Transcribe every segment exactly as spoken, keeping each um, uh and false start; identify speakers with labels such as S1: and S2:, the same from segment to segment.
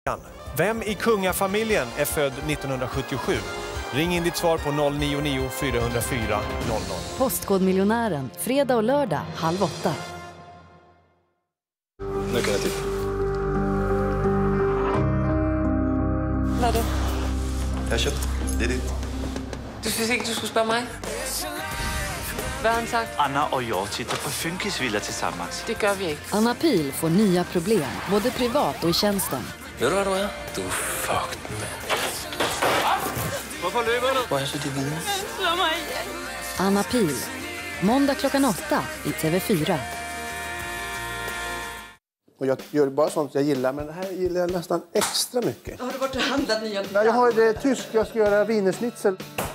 S1: Vem i kungafamiljen är född nittonhundrasjuttiosju? Ring in ditt svar på noll nio nio fyra noll fyra noll noll.
S2: Postkodmiljonären, fredag och lördag, halv åtta.
S3: Nu kan jag titta.
S4: Vad är det?
S3: Jag har köpt. Det är ditt.
S4: Du skulle säkert du skulle spela mig. Vad har han sagt?
S5: Anna och jag tittar på Funkisvilla tillsammans.
S4: Det gör vi inte.
S2: Anna Pihl får nya problem, både privat och i tjänsten.
S3: Vet du vad då är? Du fucked me. Vad får du med då? Vad är så det vinner?
S4: Slå mig igen.
S2: Anna Pihl, måndag klockan åtta i T V fyra.
S6: Och jag gör bara sånt jag gillar, men det här gillar jag nästan extra mycket.
S4: Har du varit och handlat nya?
S6: Ja, jag har det tysk, jag ska göra wienerschnitzel.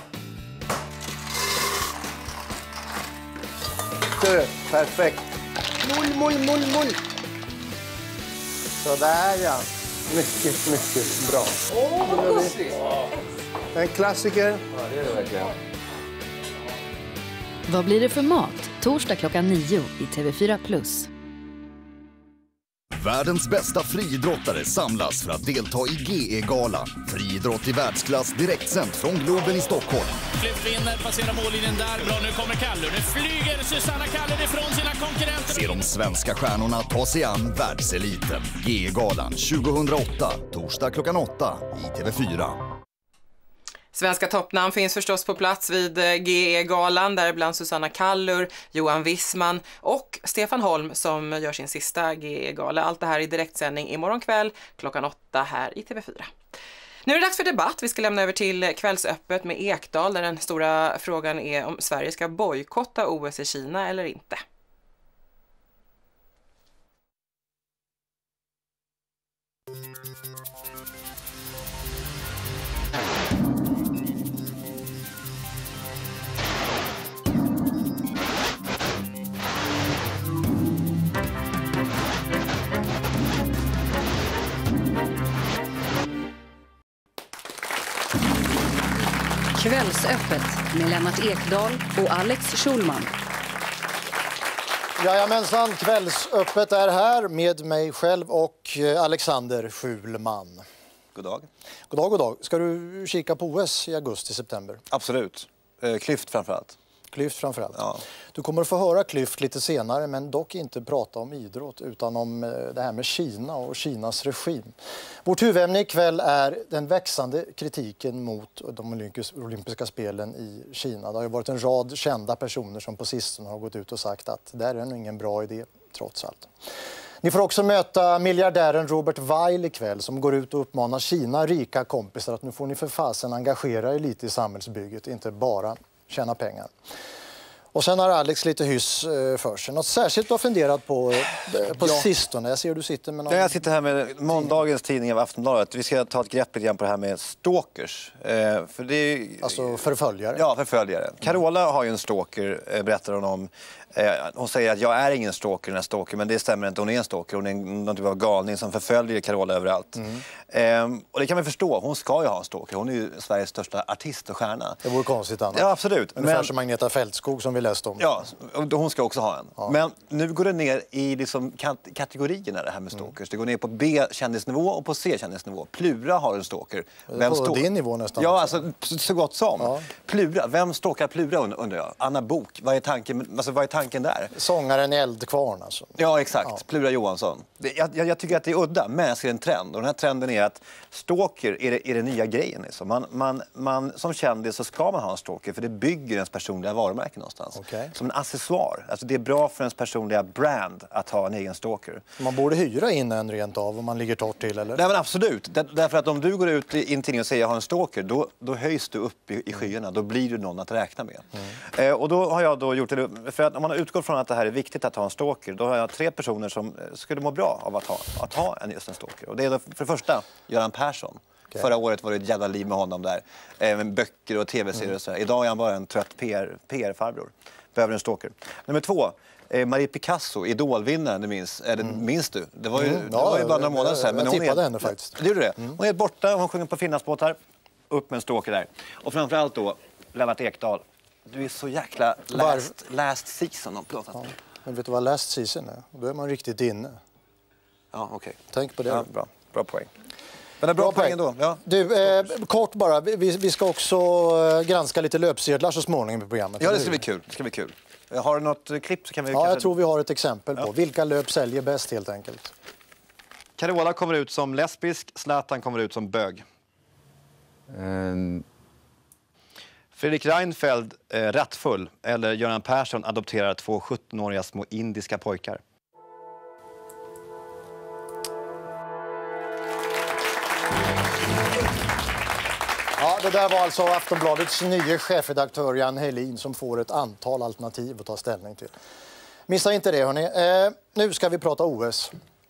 S6: Perfekt. Mull, mull, mull, mull. Sådär ja. Mycket, mycket bra.
S4: Åh, vad gosigt.
S6: En klassiker.
S3: Ja, det är det verkligen.
S2: Vad blir det för mat? Torsdag klockan nio i T V fyra plus.
S7: Världens bästa friidrottare samlas för att delta i G E-galan. Friidrott i världsklass direktsänt från Globen i Stockholm.
S8: Klyft vinner, passerar mållinjen där. Bra, nu kommer Kallur. Nu flyger Susanna Kallur ifrån sina konkurrenter.
S7: Se de svenska stjärnorna ta sig an världseliten. G E-galan tjugohundraåtta, torsdag klockan åtta i T V fyra.
S9: Svenska toppnamn finns förstås på plats vid G E-galan, däribland Susanna Kallur, Johan Wissman och Stefan Holm som gör sin sista G E-gala. Allt det här i direktsändning imorgon kväll klockan åtta här i T V fyra. Nu är det dags för debatt. Vi ska lämna över till Kvällsöppet med Ekdal där den stora frågan är om Sverige ska bojkotta O S i Kina eller inte.
S2: Kvällsöppet med Lennart Ekdal och Alex Schulman.
S10: Jajamensan, Kvällsöppet är här med mig själv och Alexander Schulman.
S3: God dag.
S10: God dag, god dag. Ska du kika på O S i augusti-september?
S3: Absolut. Eh, Klyft framförallt.
S10: Klyft framförallt.
S3: Ja.
S10: Du kommer att få höra Klyft lite senare, men dock inte prata om idrott utan om det här med Kina och Kinas regim. Vårt huvudämne ikväll är den växande kritiken mot de olympiska spelen i Kina. Det har ju varit en rad kända personer som på sistone har gått ut och sagt att det är nog ingen bra idé trots allt. Ni får också möta miljardären Robert Weil ikväll som går ut och uppmanar Kina rika kompisar att nu får ni för fasen engagera er lite i samhällsbygget, inte bara tjäna pengar. Och sen har Alex lite hyss eh, för sig. Något särskilt du har funderat på, eh, på ja. sistone? Jag ser du sitter med någon...
S3: Ja, jag sitter här med måndagens tidning av Aftonbladet. Vi ska ta ett grepp igen på det här med stalkers. Eh, för det är...
S10: Alltså förföljare?
S3: Ja, förföljare. Carola har ju en stalker, eh, berättar hon om. Eh, hon säger att jag är ingen stalker, den här stalker, men det stämmer inte. Hon är en stalker. Hon är någon typ av galning som förföljer Carola överallt. Mm. Eh, och det kan man förstå. Hon ska ju ha en stalker. Hon är ju Sveriges största artist och stjärna.
S10: Det vore konstigt annars.
S3: Ja, absolut.
S10: Ungefär men... som Agneta Fältskog som vi läste om.
S3: Ja, hon ska också ha en. Ja. Men nu går det ner i liksom kat- kategorierna det här med stalkers. Mm. Det går ner på B-kändisnivå och på C-kändisnivå. Plura har en stalker. Vem
S10: på
S3: stalk...
S10: din nivå nästan.
S3: Ja, alltså så gott som. Ja. Plura, vem stalkar Plura undrar jag? Anna Bok, vad är tanken, alltså, vad är tanken där?
S10: Sångaren i Eldkvarn alltså.
S3: Ja, exakt. Ja. Plura Johansson. Det, jag, jag, jag tycker att det är udda, men jag ser en trend. Och den här trenden är att stalker är det, är det nya grejen. Liksom. Man, man, man, som kändis så ska man ha en stalker för det bygger ens personliga varumärke någonstans. Okay. Som en accessoar. Alltså det är bra för ens personliga brand att ha en egen stalker.
S10: Man borde hyra in en rent av om man ligger torrt till, eller?
S3: Nej, men absolut. Där, därför att om du går ut i en tidning och säger jag har en stalker, då, då höjs du upp i, i skyarna. Då blir du någon att räkna med. Mm. Eh, och då har jag då gjort det, för att om man utgår från att det här är viktigt att ha en stalker, då har jag tre personer som skulle må bra av att ha, att ha en, just en stalker. Och det är då, för det första, Göran Persson. Okay. Förra året var det ett jävla liv med honom där. Eh, med böcker och tv-serier och så här. Idag är han bara en trött P R, P R-farbror. Behöver en stalker. Nummer två, eh, Marie Picasso, idolvinnaren, du minns. Är det, mm. Minns du? Det var ju,
S10: mm.
S3: det var ju bara några månader sedan.
S10: Men jag
S3: hon
S10: tippade
S3: är,
S10: henne faktiskt.
S3: Det gjorde det?
S10: Mm.
S3: Hon är borta, hon sjunger på Finlandsbåtar. Upp med en stalker där. Och framförallt då, Lennart Ekdal. Du är så jäkla last, last season. Ja.
S10: Men vet du vad last season är? Då är man riktigt inne.
S3: Ja, okej. Okay.
S10: Tänk på det.
S3: Ja, bra. Bra poäng. Men det är bra, bra poäng ändå. Ja.
S10: Du, eh, kort bara. Vi, vi ska också granska lite löpsedlar så småningom i programmet.
S3: Ja, det ska bli kul. Det ska bli kul. Har du något klipp så kan vi...
S10: Ja,
S3: kanske...
S10: jag tror vi har ett exempel på.
S3: Ja.
S10: Vilka löp säljer bäst helt enkelt?
S3: Carola kommer ut som lesbisk, Zlatan kommer ut som bög.
S11: Um...
S3: Fredrik Reinfeldt eh, rattfull eller Göran Persson adopterar två sjuttonåriga små indiska pojkar.
S10: Ja, det där var alltså Aftonbladets nya chefredaktör Jan Helin som får ett antal alternativ att ta ställning till. Missa inte det, hörni. Eh, nu ska vi prata O S.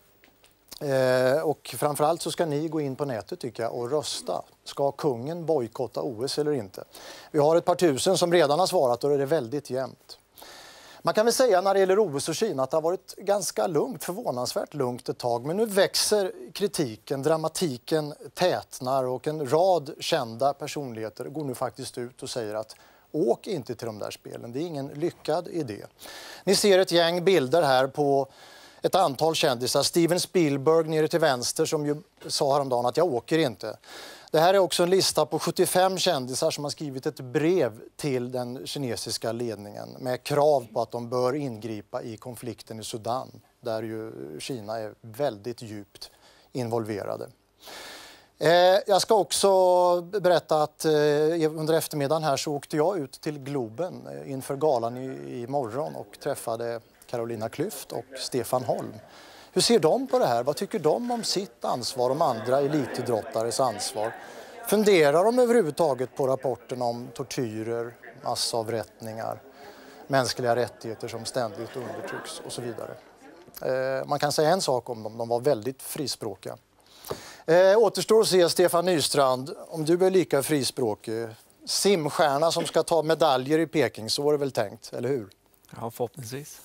S10: Eh, och framförallt så ska ni gå in på nätet tycker jag och rösta. Ska kungen bojkotta O S eller inte? Vi har ett par tusen som redan har svarat och det är väldigt jämnt. Man kan väl säga när det gäller O S och Kina att det har varit ganska lugnt, förvånansvärt lugnt ett tag. Men nu växer kritiken, dramatiken tätnar och en rad kända personligheter går nu faktiskt ut och säger att åk inte till de där spelen, det är ingen lyckad idé. Ni ser ett gäng bilder här på ett antal kändisar. Steven Spielberg nere till vänster som ju sa häromdagen att jag åker inte. Det här är också en lista på sjuttiofem kändisar som har skrivit ett brev till den kinesiska ledningen med krav på att de bör ingripa i konflikten i Sudan där ju Kina är väldigt djupt involverade. Eh, jag ska också berätta att eh, under eftermiddagen här så åkte jag ut till Globen eh, inför galan i, i morgon och träffade Carolina Klüft och Stefan Holm. Hur ser de på det här? Vad tycker de om sitt ansvar, om andra elitidrottares ansvar? Funderar de överhuvudtaget på rapporten om tortyrer, massavrättningar, mänskliga rättigheter som ständigt undertrycks och så vidare? Eh, man kan säga en sak om dem, de var väldigt frispråkiga. Eh, återstår att se Stefan Nystrand, om du är lika frispråkig. Simstjärna som ska ta medaljer i Peking, så var det väl tänkt, eller hur?
S12: Ja, förhoppningsvis.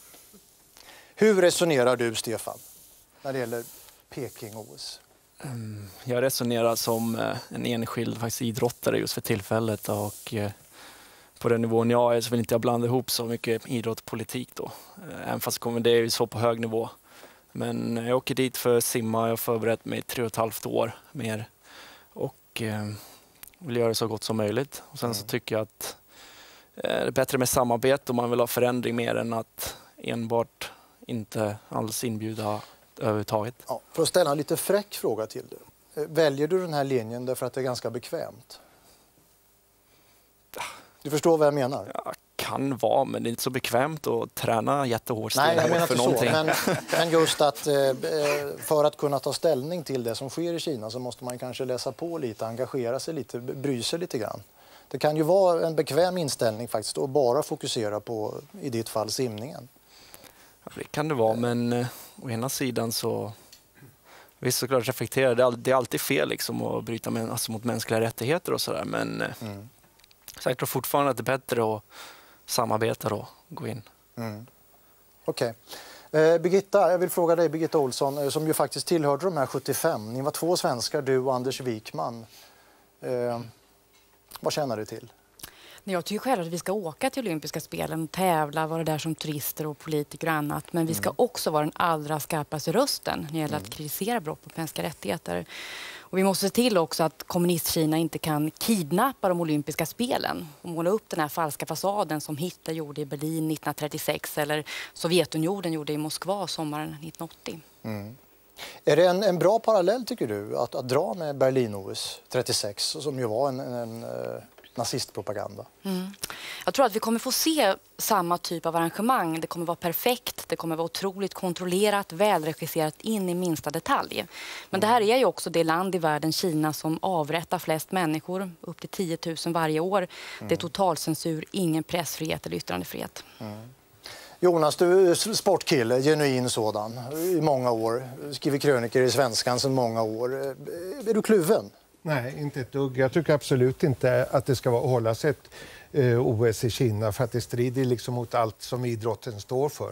S10: Hur resonerar du, Stefan, när det gäller Peking-O S?
S12: Jag resonerar som en enskild faktiskt idrottare just för tillfället och på den nivån jag är så vill inte jag blanda ihop så mycket idrott och politik då. Även fast kommer det är så på hög nivå. Men jag åker dit för att simma, jag har förberett mig tre och ett halvt år mer och vill göra det så gott som möjligt. Och sen mm. så tycker jag att det är bättre med samarbete om man vill ha förändring mer än att enbart inte alls inbjuda överhuvudtaget.
S10: Ja, för att ställa en lite fräck fråga till dig. Väljer du den här linjen därför att det är ganska bekvämt? Du förstår vad jag menar?
S12: Ja, kan vara, men det är inte så bekvämt att träna jättehårt.
S10: Nej, jag menar inte så. Men, men just att för att kunna ta ställning till det som sker i Kina så måste man kanske läsa på lite, engagera sig lite, bry sig lite grann. Det kan ju vara en bekväm inställning faktiskt att bara fokusera på, i ditt fall, simningen.
S12: Ja, det kan det vara, men eh, å ena sidan så visst såklart reflektera. Det är, det är alltid fel liksom, att bryta med, alltså, mot mänskliga rättigheter och sådär. Men eh, mm. så jag tror fortfarande att det är bättre att samarbeta och gå in.
S10: Mm. Okej. Okay. Eh, Birgitta, jag vill fråga dig, Birgitta Olsson, eh, som ju faktiskt tillhörde de här sjuttiofem. Ni var två svenskar, du och Anders Wikman. Eh, vad känner du till?
S13: Jag tycker själv att vi ska åka till olympiska spelen och tävla, vara där som turister och politiker och annat. Men vi ska mm. också vara den allra skarpaste rösten när det gäller mm. att kritisera brott mot mänskliga rättigheter. Och vi måste se till också att kommunistkina inte kan kidnappa de olympiska spelen och måla upp den här falska fasaden som Hitler gjorde i Berlin nittonhundratrettiosex eller Sovjetunionen gjorde i Moskva sommaren nittonhundraåttio. Mm.
S10: Är det en, en bra parallell tycker du att, att dra med Berlin-O S trettiosex som ju var en, en, en nazistpropaganda?
S13: Mm. Jag tror att vi kommer få se samma typ av arrangemang. Det kommer vara perfekt, det kommer vara otroligt kontrollerat, välregisserat in i minsta detalj. Men mm. det här är ju också det land i världen, Kina, som avrättar flest människor, upp till tio tusen varje år. Mm. Det är totalcensur, ingen pressfrihet eller yttrandefrihet. Mm.
S10: Jonas, du är sportkille, genuin sådan, i många år. Skriver kröniker i Svenskan sedan många år. Är du kluven?
S14: Nej, inte ett dugg. Jag tycker absolut inte att det ska hållas ett eh, O S i Kina för att det strider liksom mot allt som idrotten står för.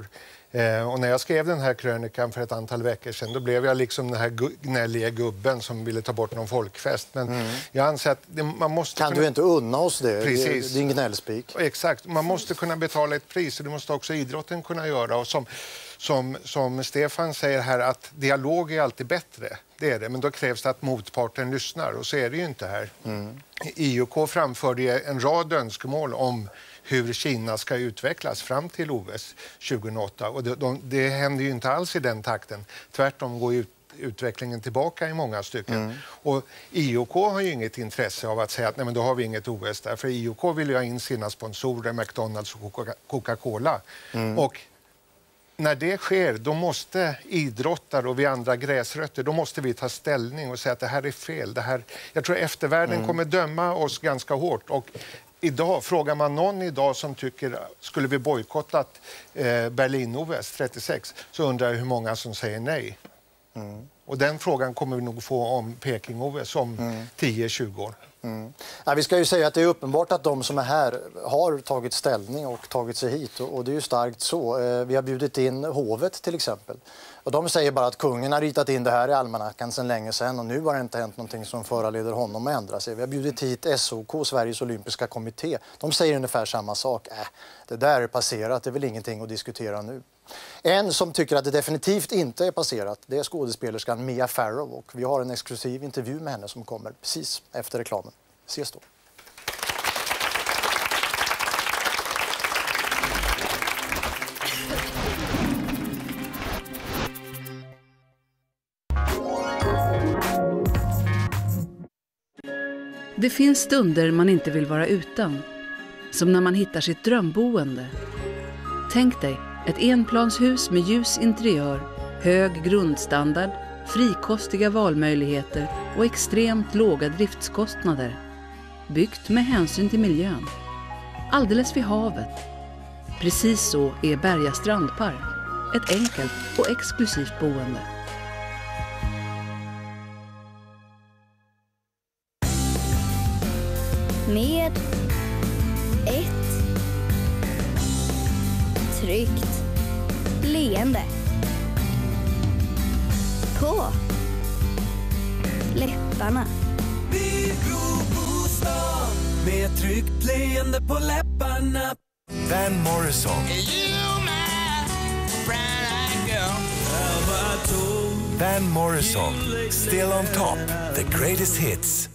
S14: Eh, och när jag skrev den här krönikan för ett antal veckor sedan, då blev jag liksom den här gu- gnälliga gubben som ville ta bort någon folkfest. Men mm. jag anser att det, man måste...
S10: Kan
S14: kunna...
S10: du inte unna oss det?
S14: Precis.
S10: Din gnällspik.
S14: Exakt. Man måste kunna betala ett pris och det måste också idrotten kunna göra. Och som, som, som Stefan säger här, att dialog är alltid bättre. Det är det, men då krävs det att motparten lyssnar och så är det ju inte här. Mm. I O K framförde en rad önskemål om hur Kina ska utvecklas fram till O S tjugohundraåtta. Och det, de, det händer ju inte alls i den takten. Tvärtom går ut, utvecklingen tillbaka i många stycken. Mm. Och I O K har ju inget intresse av att säga att nej, men då har vi inget O S där. För I O K vill ju ha in sina sponsorer, McDonalds och Coca-Cola. Mm. Och när det sker, då måste idrottare och vi andra gräsrötter, då måste vi ta ställning och säga att det här är fel. Det här, jag tror eftervärlden mm. kommer döma oss ganska hårt. Och idag, frågar man någon idag som tycker skulle vi bojkottat eh, Berlin-O S trettiosex, så undrar jag hur många som säger nej. Mm. Och den frågan kommer vi nog få om Peking-O S om mm. tio tjugo år.
S10: Mm. Ja, vi ska ju säga att det är uppenbart att de som är här har tagit ställning och tagit sig hit, och, och det är ju starkt så. Eh, vi har bjudit in hovet till exempel. Och de säger bara att kungen har ritat in det här i almanackan sedan länge sedan och nu har det inte hänt någonting som föranleder honom att ändra sig. Vi har bjudit hit S O K, Sveriges olympiska kommitté. De säger ungefär samma sak. Äh, det där är passerat, det är väl ingenting att diskutera nu. En som tycker att det definitivt inte är passerat, det är skådespelerskan Mia Farrow, och vi har en exklusiv intervju med henne som kommer precis efter reklamen. Ses då.
S2: Det finns stunder man inte vill vara utan. Som när man hittar sitt drömboende. Tänk dig ett enplanshus med ljus interiör, hög grundstandard, frikostiga valmöjligheter och extremt låga driftskostnader. Byggt med hänsyn till miljön. Alldeles vid havet. Precis så är Berga strandpark. Ett enkelt och exklusivt boende.
S15: Med ett tryggt leende på läpparna.
S16: Bostad med ett tryggt leende på läpparna.
S17: Van Morrison. Van Morrison, still on top, the greatest hits.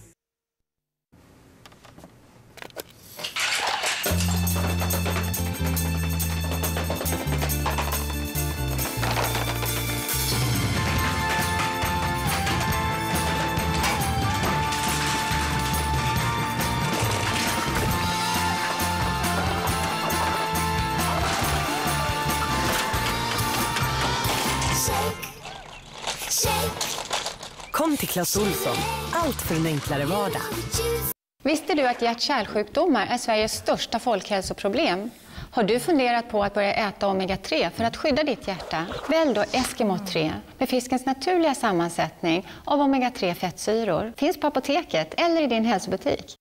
S18: Kom till Clas Ohlson. Allt för en enklare vardag.
S19: Visste du att hjärt-kärlsjukdomar är Sveriges största folkhälsoproblem? Har du funderat på att börja äta omega tre för att skydda ditt hjärta? Välj då Eskimo tre med fiskens naturliga sammansättning av omega tre fettsyror. Finns på apoteket eller i din hälsobutik.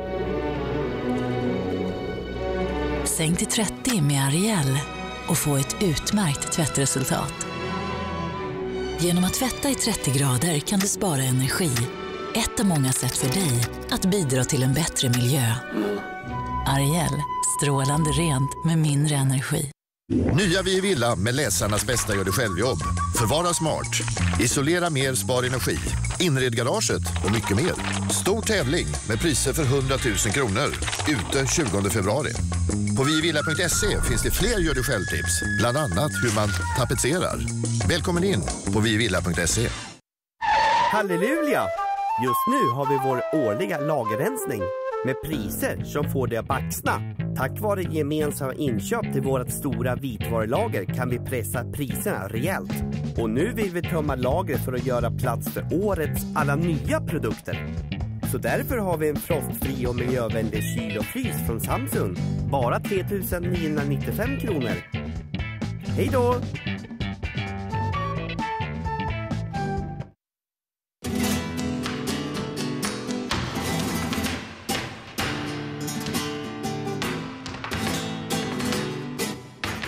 S20: Sänk till trettio med Ariel och få ett utmärkt tvättresultat. Genom att tvätta i trettio grader kan du spara energi. Ett av många sätt för dig att bidra till en bättre miljö. Ariel, strålande rent med mindre energi.
S21: Nya Vi i Villa med läsarnas bästa gör det självjobb. Förvara smart. Isolera mer, spar energi. Inred garaget och mycket mer. Stor tävling med priser för hundratusen kronor. Ute tjugonde februari. På viivilla punkt se finns det fler gör det självtips. Bland annat hur man tapetserar. Välkommen in på viivilla punkt se.
S22: Halleluja! Just nu har vi vår årliga lagerrensning med priser som får dig att baxna. Tack vare gemensamma inköp till vårt stora vitvarulager kan vi pressa priserna rejält. Och nu vill vi tömma lager för att göra plats för årets alla nya produkter. Så därför har vi en frostfri och miljövänlig kyl och frys från Samsung. Bara tre tusen niohundranittiofem kronor. Hej då!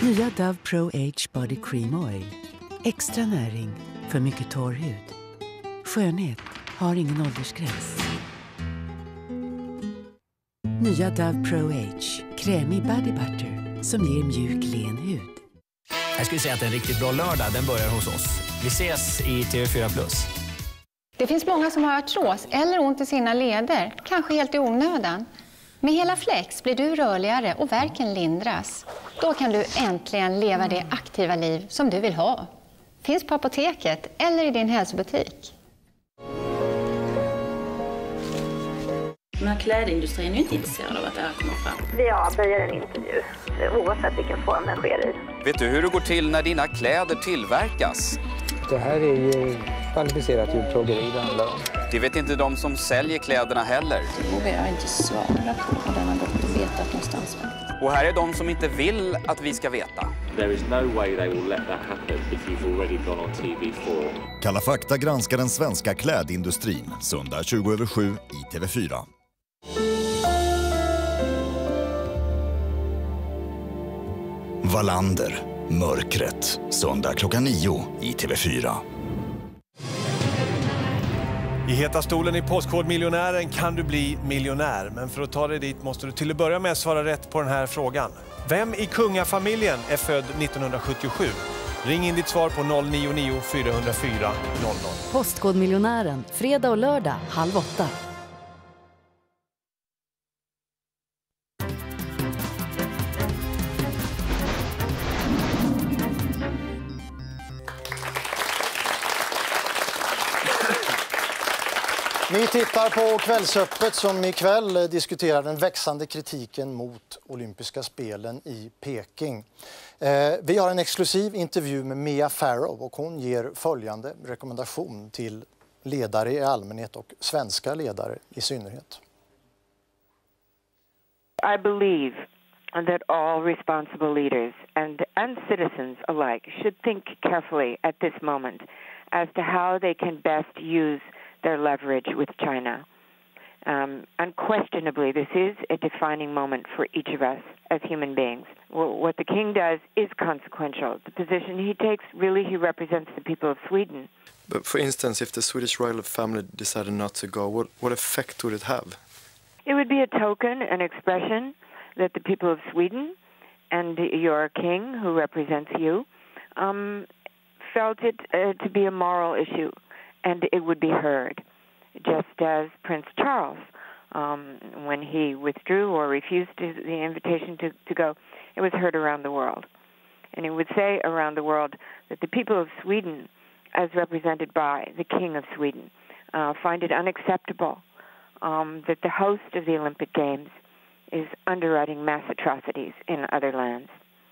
S2: Nya Dove Pro Age Body Cream Oil. Extra näring för mycket torr hud. Skönhet har ingen åldersgräns. Nya Dove Pro Age. Krämig body butter som ger mjuk len hud.
S1: Jag skulle säga att en riktigt bra lördag, den börjar hos oss. Vi ses i T V fyra plus.
S19: Det finns många som har artros eller ont i sina leder, kanske helt i onödan. Med Hela Flex blir du rörligare och värken lindras. Då kan du äntligen leva det aktiva liv som du vill ha. Finns på apoteket eller i din hälsobutik.
S5: Men klädindustrin är ju inte intresserad av att det här kommer fram.
S23: Ja, börjar en intervju, oavsett vilken form den sker i.
S24: Vet du hur det går till när dina kläder tillverkas?
S25: Det här är ju kvalificerat djurplågeri det handlar om.
S24: Det vet inte de som säljer kläderna heller.
S5: Det vågar jag inte svara på vad den har gått och vetat någonstans.
S24: Och här är de som inte vill att vi ska veta.
S26: There is no way they will let that happen if you've already gone on T V four.
S7: Kalla fakta granskar den svenska klädindustrin. Söndag tjugo över sju i T V fyra. Wallander, Mörkret. Söndag klockan nio i T V fyra.
S27: I Heta stolen i Postkodmiljonären kan du bli miljonär. Men för att ta dig dit måste du till att börja med svara rätt på den här frågan. Vem i kungafamiljen är född nittonhundrasjuttiosju? Ring in ditt svar på noll nio nio fyra noll fyra noll noll.
S28: Postkodmiljonären, fredag och lördag, halv åtta.
S10: Ni tittar på Kvällsöppet som ikväll diskuterar den växande kritiken mot olympiska spelen i Peking. Eh, vi har en exklusiv intervju med Mia Farrow och hon ger följande rekommendation till ledare i allmänhet och svenska ledare i synnerhet.
S29: I believe that all responsible leaders and, and citizens alike should think carefully at this moment as to how they can best use their leverage with China. Um, unquestionably, this is a defining moment for each of us as human beings. W- what the king does is consequential. The position he takes, really, he represents the people of Sweden.
S30: But for instance, if the Swedish royal family decided not to go, what, what effect would it have?
S29: It would be a token, an expression that the people of Sweden and your king, who represents you, um, felt it uh, to be a moral issue. And it would be heard, just as Prince Charles, um, when he withdrew or refused to, the invitation to, to go, it was heard around the world. And it would say around the world that the people of Sweden, as represented by the King of Sweden, uh, find it unacceptable um, that the host of the Olympic Games is underwriting mass atrocities in other lands.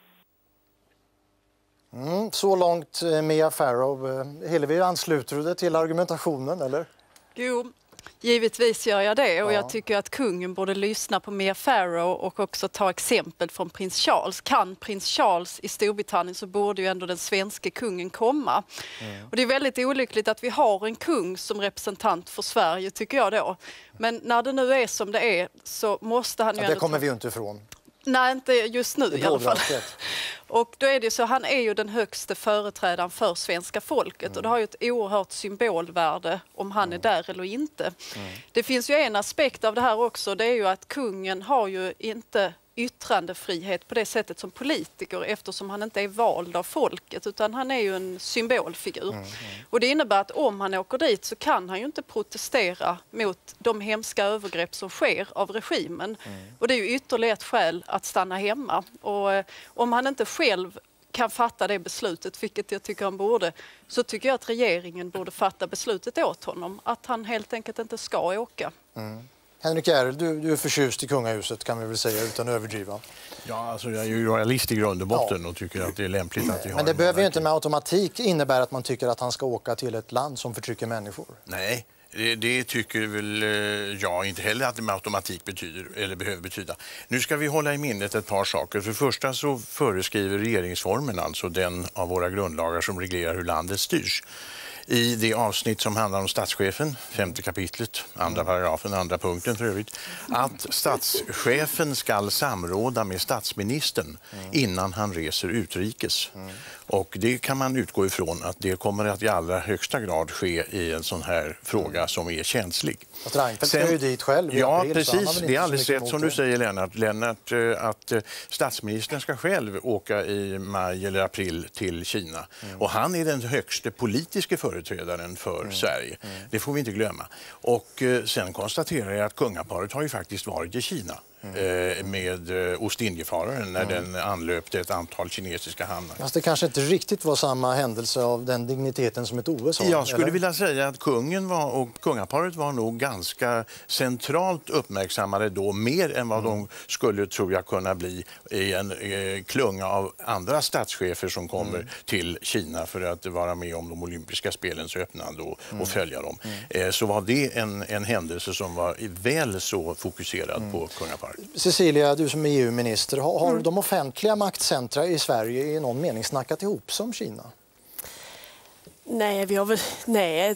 S10: Mm, så långt Mia Farrow. Hillevi, ansluter du dig till argumentationen, eller?
S31: Jo, givetvis gör jag det. Och ja. Jag tycker att kungen borde lyssna på Mia Farrow och också ta exempel från prins Charles. Kan prins Charles i Storbritannien så borde ju ändå den svenska kungen komma. Mm. Och det är väldigt olyckligt att vi har en kung som representant för Sverige, tycker jag då. Men när det nu är som det är så måste han ju
S10: ja,
S31: ändå...
S10: Det kommer
S31: ta...
S10: vi ju inte ifrån.
S31: Nej, inte just nu i alla fall. Och då är det så, han är ju den högsta företrädaren för svenska folket mm. och det har ju ett oerhört symbolvärde om han mm. är där eller inte. Mm. Det finns ju en aspekt av det här också, det är ju att kungen har ju inte yttrandefrihet på det sättet som politiker eftersom han inte är vald av folket utan han är ju en symbolfigur. Mm, mm. Och det innebär att om han åker dit så kan han ju inte protestera mot de hemska övergrepp som sker av regimen. Mm. Och det är ju ytterligare ett skäl att stanna hemma. Och eh, om han inte själv kan fatta det beslutet, vilket jag tycker han borde, så tycker jag att regeringen borde fatta beslutet åt honom. Att han helt enkelt inte ska åka.
S10: Mm. Henrik Järrel, du, du är förtjust i kungahuset kan vi väl säga utan att överdriva.
S32: Ja, alltså jag är ju royalist i grund och botten ja. och tycker att det är lämpligt att vi har...
S10: Men det behöver ju inte med automatik innebära att man tycker att han ska åka till ett land som förtrycker människor.
S32: Nej, det, det tycker väl jag inte heller att det med automatik betyder, eller behöver betyda. Nu ska vi hålla i minnet ett par saker. För det första så föreskriver regeringsformen, alltså den av våra grundlagar som reglerar hur landet styrs, i det avsnitt som handlar om statschefen, femte kapitlet, andra paragrafen, andra punkten för övrigt, att statschefen ska samråda med statsministern innan han reser utrikes. Och det kan man utgå ifrån att det kommer att i allra högsta grad ske i en sån här fråga som är känslig.
S10: Att Reinfeldt ska ju dit själv.
S32: Ja,
S10: april,
S32: precis. Det är alldeles rätt som du säger, Lennart. Lennart, att statsministern ska själv åka i maj eller april till Kina. Mm. Och han är den högste politiska företrädaren för mm. Sverige. Mm. Det får vi inte glömma. Och sen konstaterar jag att kungaparet har ju faktiskt varit i Kina. Mm. med Ostindiefararen när mm. den anlöpte ett antal kinesiska hamnar.
S10: Fast det kanske inte riktigt var samma händelse av den digniteten som ett O S har.
S32: Jag skulle
S10: eller?
S32: vilja säga att kungen var, och kungaparet var nog ganska centralt uppmärksammade då, mer än vad mm. de skulle, tror jag, kunna bli i en eh, klunga av andra statschefer som kommer mm. till Kina för att vara med om de olympiska spelens öppnande och, mm. och följa dem. Mm. Eh, så var det en, en händelse som var väl så fokuserad mm. på kungaparet.
S10: Cecilia, du som är E U-minister, har, har
S3: mm.
S10: de offentliga maktcentra i Sverige i någon mening snackat ihop som Kina?
S3: Nej, vi har väl... Nej,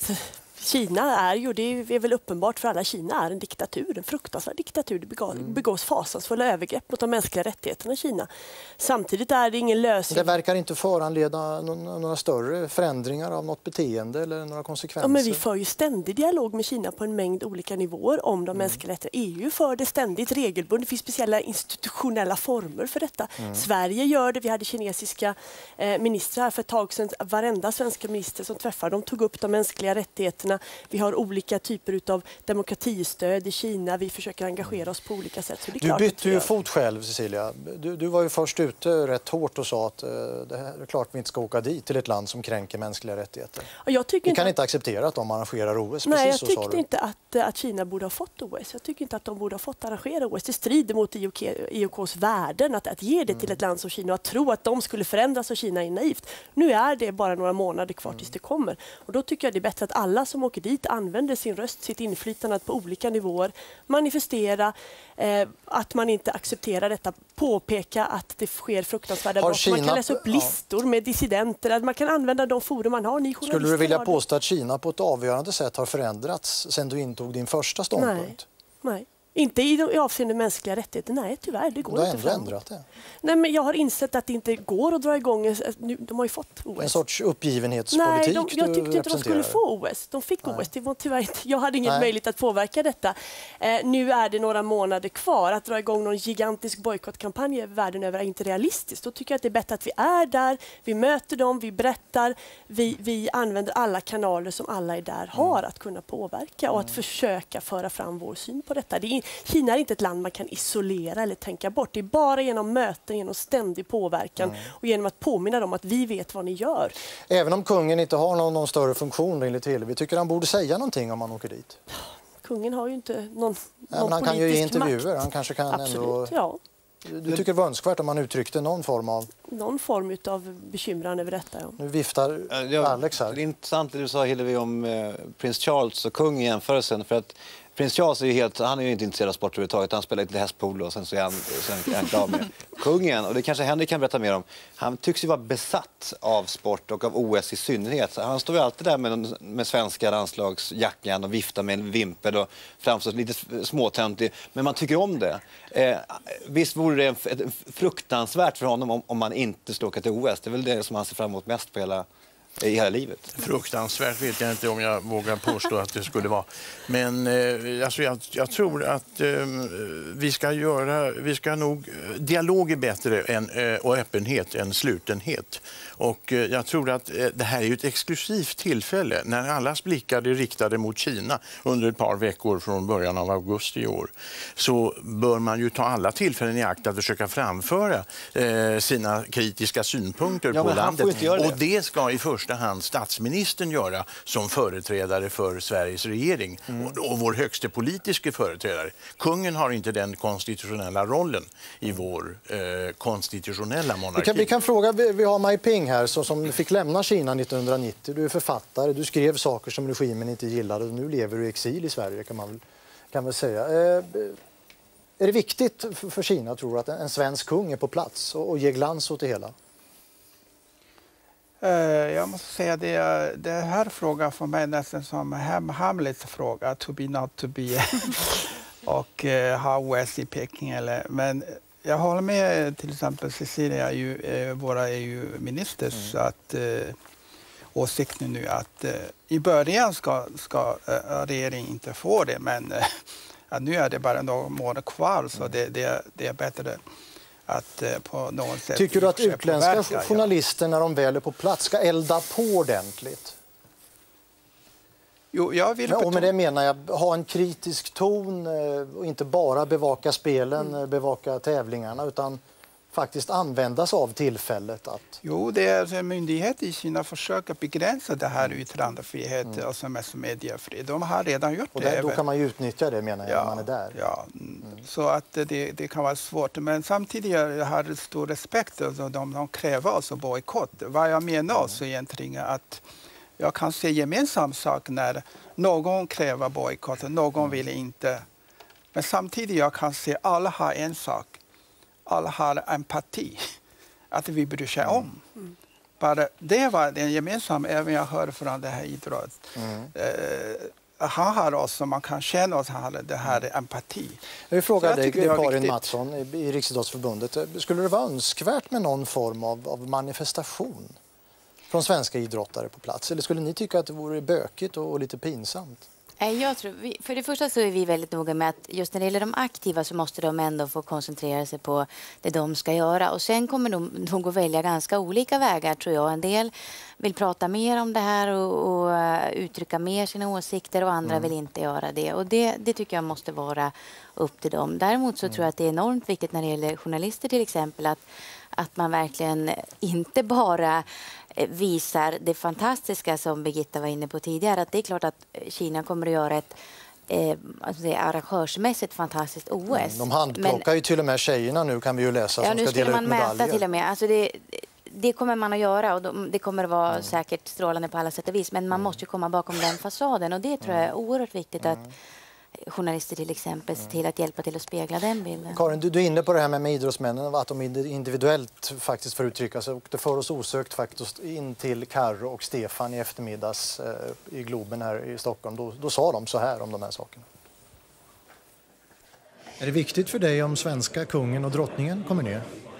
S3: Kina är ju, det är väl uppenbart för alla, Kina är en diktatur, en fruktansvärd diktatur. Det begås, mm. begås fasansfulla övergrepp mot de mänskliga rättigheterna i Kina. Samtidigt är det ingen lösning.
S10: Det verkar inte föranleda några, några större förändringar av något beteende eller några konsekvenser.
S3: Ja, men vi för ju ständig dialog med Kina på en mängd olika nivåer om de mm. mänskliga rättigheterna. E U för det ständigt regelbundet. Det finns speciella institutionella former för detta. Mm. Sverige gör det. Vi hade kinesiska eh, ministrar för ett tag sedan. Varenda svenska minister som träffade dem tog upp de mänskliga rättigheterna. Vi har olika typer av demokratistöd i Kina. Vi försöker engagera oss på olika sätt. Så det är
S10: du bytte ju fot själv, Cecilia. Du, du var ju först ute rätt hårt och sa att uh, det här är klart vi inte ska åka dit till ett land som kränker mänskliga rättigheter.
S3: Jag tycker
S10: vi
S3: inte
S10: kan
S3: att...
S10: inte acceptera att de arrangerar O S.
S3: Nej,
S10: precis
S3: jag
S10: så,
S3: tyckte inte att, att Kina borde ha fått O S. Jag tycker inte att de borde ha fått arrangera O S. Det strider mot I O K:s värden att, att ge det till ett land som Kina och att tro att de skulle förändras av Kina är naivt. Nu är det bara några månader kvar tills det kommer. Och då tycker jag det är bättre att alla som åker dit använder sin röst, sitt inflytande på olika nivåer, manifestera eh, att man inte accepterar detta, påpeka att det sker fruktansvärda brott. Kina... Man kan läsa upp listor ja. med dissidenter, att man kan använda de forum man har. Ni
S10: Skulle du vilja påstå att Kina på ett avgörande sätt har förändrats sedan du intog din första ståndpunkt?
S3: Nej, nej. Inte i, i avseende mänskliga rättigheter. Nej, tyvärr. Det går
S10: du
S3: inte
S10: framåt. Ändrat det.
S3: Nej, men jag har insett att det inte går att dra igång. Nu, de har ju fått O S.
S10: En sorts uppgivenhetspolitik.
S3: Nej, de, jag tyckte inte de skulle få O S. De fick Nej. O S. Det var tyvärr inte, jag hade ingen Nej. möjlighet att påverka detta. Eh, nu är det några månader kvar. Att dra igång någon gigantisk bojkottkampanj världen över är inte realistiskt. Då tycker jag att det är bättre att vi är där. Vi möter dem, vi berättar. Vi, vi använder alla kanaler som alla är där har att kunna påverka och att försöka föra fram vår syn på detta. Det är, Kina är inte ett land man kan isolera eller tänka bort. Det är bara genom möten, genom ständig påverkan mm. och genom att påminna dem att vi vet vad ni gör.
S10: Även om kungen inte har någon, någon större funktion enligt T V, tycker han borde säga någonting om han åker dit?
S3: Kungen har ju inte någon,
S10: ja,
S3: någon
S10: men han kan ju ge intervjuer.
S3: Makt.
S10: Han kanske kan
S3: Absolut,
S10: ändå...
S3: ja.
S10: Du tycker det var önskvärt om man uttryckte någon form av...
S3: Någon form av bekymran över detta, ja.
S10: Nu viftar
S4: ja,
S10: Alex här.
S4: Det är intressant det du sa, Hillevi, om eh, prins Charles och kung i jämförelsen. För att prins Charles är ju helt, han är ju inte intresserad av sport överhuvudtaget. Han spelar lite hästpolo och sen så är han, sen är han klar med kungen. Och det kanske Henrik kan berätta mer om. Han tycks ju vara besatt av sport och av O S i synnerhet. Han står ju alltid där med, med svenska landslagsjackan och viftar med en vimpel och framstår lite småtöntig. Men man tycker om det. Eh, visst vore det en, en fruktansvärt för honom om, om man inte skulle åka till O S. Det är väl det som han ser fram emot mest på hela... i hela livet.
S32: Fruktansvärt vet jag inte om jag vågar påstå att det skulle vara. Men eh, alltså jag, jag tror att eh, vi ska göra, vi ska nog, dialog är bättre än, eh, och öppenhet än slutenhet. Och eh, jag tror att eh, det här är ju ett exklusivt tillfälle när allas blickar är riktade mot Kina under ett par veckor från början av augusti i år. Så bör man ju ta alla tillfällen i akt att försöka framföra eh, sina kritiska synpunkter ja, på landet. Det. Och det ska i första hand statsministern göra som företrädare för Sveriges regering mm. och, och vår högste politiska företrädare. Kungen har inte den konstitutionella rollen i vår eh, konstitutionella monarki.
S10: Vi kan, vi kan fråga, vi, vi har Mai Ping här så, som fick lämna Kina nittonhundranittio. Du är författare, du skrev saker som regimen inte gillade och nu lever du i exil i Sverige kan man väl, kan väl säga. Eh, är det viktigt för, för Kina tror du att en, en svensk kung är på plats och, och ger glans åt det hela?
S6: Jag måste säga att det, det här frågan för mig är nästan som en Hamlets fråga, to be not to be. Och uh, ha O S i Peking. Eller, men jag håller med till exempel Cecilia, ju, eh, våra E U-ministers mm. att eh, åsikten nu att eh, i början ska, ska eh, regeringen inte få det, men eh, att nu är det bara några månader kvar, så det, det, det är bättre att eh, på något sätt...
S10: Tycker du att utländska
S6: påverka,
S10: journalister, ja. när de väl är på plats, ska elda på ordentligt?
S6: Jo, jag vill
S10: Men, och med det menar jag ha en kritisk ton och inte bara bevaka spelen, mm. bevaka tävlingarna, utan faktiskt användas av tillfället att...
S6: Jo, det är en myndighet i Kina försöker begränsa det här yttrandefrihet mm. och som är mediefrihet. De har redan gjort
S10: och
S6: det.
S10: Där, då kan man ju utnyttja det, menar jag,
S6: ja,
S10: när man är där.
S6: Ja, mm. så att det, det kan vara svårt. Men samtidigt har jag stor respekt. Alltså, de, de kräver alltså bojkott. Vad jag menar mm. också egentligen att jag kan se gemensam sak när någon kräver bojkott och någon mm. vill inte. Men samtidigt jag kan se att alla har en sak. Alla har empati. Att vi bryr sig om. Mm. Bara det var den gemensamma, även jag hör från det här idrott. Mm. Eh, han har också, man kan känna att han har det här mm. empati.
S10: Jag vill fråga dig, Karin viktigt. Mattsson i Riksidrottsförbundet. Skulle det vara önskvärt med någon form av, av manifestation från svenska idrottare på plats? Eller skulle ni tycka att det vore bökigt och, och lite pinsamt?
S8: Jag tror, för det första så är vi väldigt noga med att just när det gäller de aktiva så måste de ändå få koncentrera sig på det de ska göra. Och sen kommer de nog att välja ganska olika vägar, tror jag. En del vill prata mer om det här och, och uttrycka mer sina åsikter och andra mm. vill inte göra det. Och det, det tycker jag måste vara upp till dem. Däremot så mm. tror jag att det är enormt viktigt när det gäller journalister till exempel att, att man verkligen inte bara visar det fantastiska som Birgitta var inne på tidigare. Att det är klart att Kina kommer att göra ett eh, alltså arrangörsmässigt fantastiskt O S.
S10: De handplockar Men, ju till och med tjejerna nu, kan vi ju läsa,
S8: ja,
S10: som ska dela ut medaljer. Ja, nu skulle man mäta
S8: till och med. Alltså det, det kommer man att göra och de, det kommer att vara mm. säkert strålande på alla sätt och vis. Men man måste ju komma bakom den fasaden och det tror jag är oerhört viktigt mm. att journalister till exempel se till att hjälpa till att spegla den bilden.
S10: Karin, du, du är inne på det här med, med idrottsmännen, att de individuellt faktiskt får uttrycka sig. Och det för oss osökt faktiskt in till Karro och Stefan i eftermiddags eh, i Globen här i Stockholm. Då, då sa de så här om de här sakerna. Är det viktigt för dig om svenska kungen och drottningen kommer ner?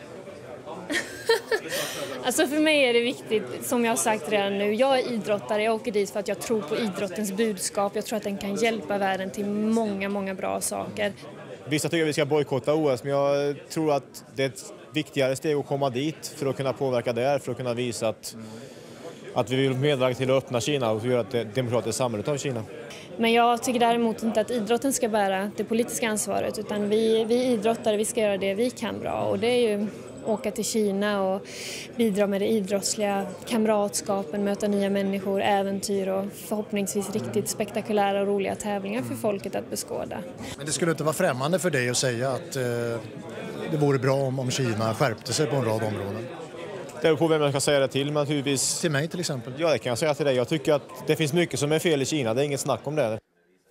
S9: Alltså för mig är det viktigt, som jag har sagt redan nu, jag är idrottare, jag åker dit för att jag tror på idrottens budskap. Jag tror att den kan hjälpa världen till många, många bra saker.
S11: Vissa tycker att vi ska bojkotta O S, men jag tror att det är ett viktigare steg att komma dit för att kunna påverka där, för att kunna visa att, att vi vill medverka till att öppna Kina och göra ett demokratiskt samhälle av Kina.
S9: Men jag tycker däremot inte att idrotten ska bära det politiska ansvaret, utan vi, vi idrottare, vi ska göra det vi kan bra, och det är ju åka till Kina och bidra med det idrottsliga, kamratskapen, möta nya människor, äventyr och förhoppningsvis riktigt spektakulära och roliga tävlingar för folket att beskåda.
S10: Men det skulle inte vara främmande för dig att säga att eh, det vore bra om, om Kina skärpte sig på en rad områden?
S11: Det är på vem jag ska säga det till, men naturligtvis...
S10: Till mig till exempel?
S11: Ja, det kan jag säga till dig. Jag tycker att det finns mycket som är fel i Kina, det är inget snack om det.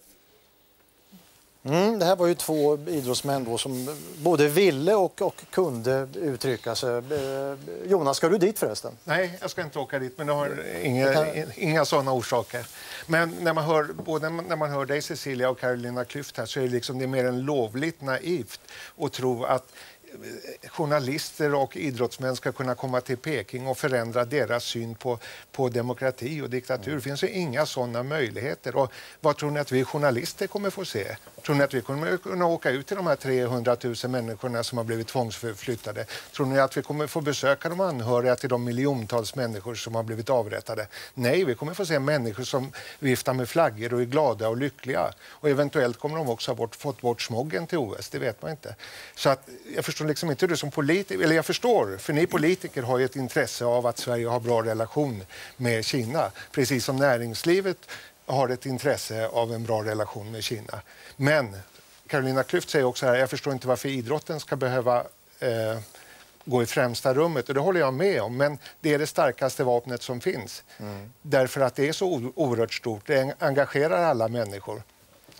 S10: Mm, det här var ju två idrottsmän då som både ville och, och kunde uttrycka sig. Jonas, ska du dit förresten?
S12: Nej, jag ska inte åka dit, men det har inga, kan... inga sådana orsaker. Men när man hör, både när man hör dig, Cecilia, och Carolina Klüft här, så är det, liksom, det är mer än lovligt naivt att tro att journalister och idrottsmän ska kunna komma till Peking och förändra deras syn på, på demokrati och diktatur. Det finns ju inga sådana möjligheter. Och vad tror ni att vi journalister kommer få se? Tror ni att vi kommer kunna åka ut till de här trehundratusen människorna som har blivit tvångsförflyttade? Tror ni att vi kommer få besöka de anhöriga till de miljontals människor som har blivit avrättade? Nej, vi kommer få se människor som viftar med flaggor och är glada och lyckliga. Och eventuellt kommer de också ha bort, fått bort smoggen till O S, det vet man inte. Så att jag förstår liksom inte du som politiker, eller jag förstår, för ni politiker har ju ett intresse av att Sverige har bra relation med Kina, precis som näringslivet har ett intresse av en bra relation med Kina. Men Carolina Klüft säger också här, jag förstår inte varför idrotten ska behöva eh, gå i främsta rummet, och det håller jag med om, men det är det starkaste vapnet som finns. Mm. Därför att det är så oerhört stort, det engagerar alla människor.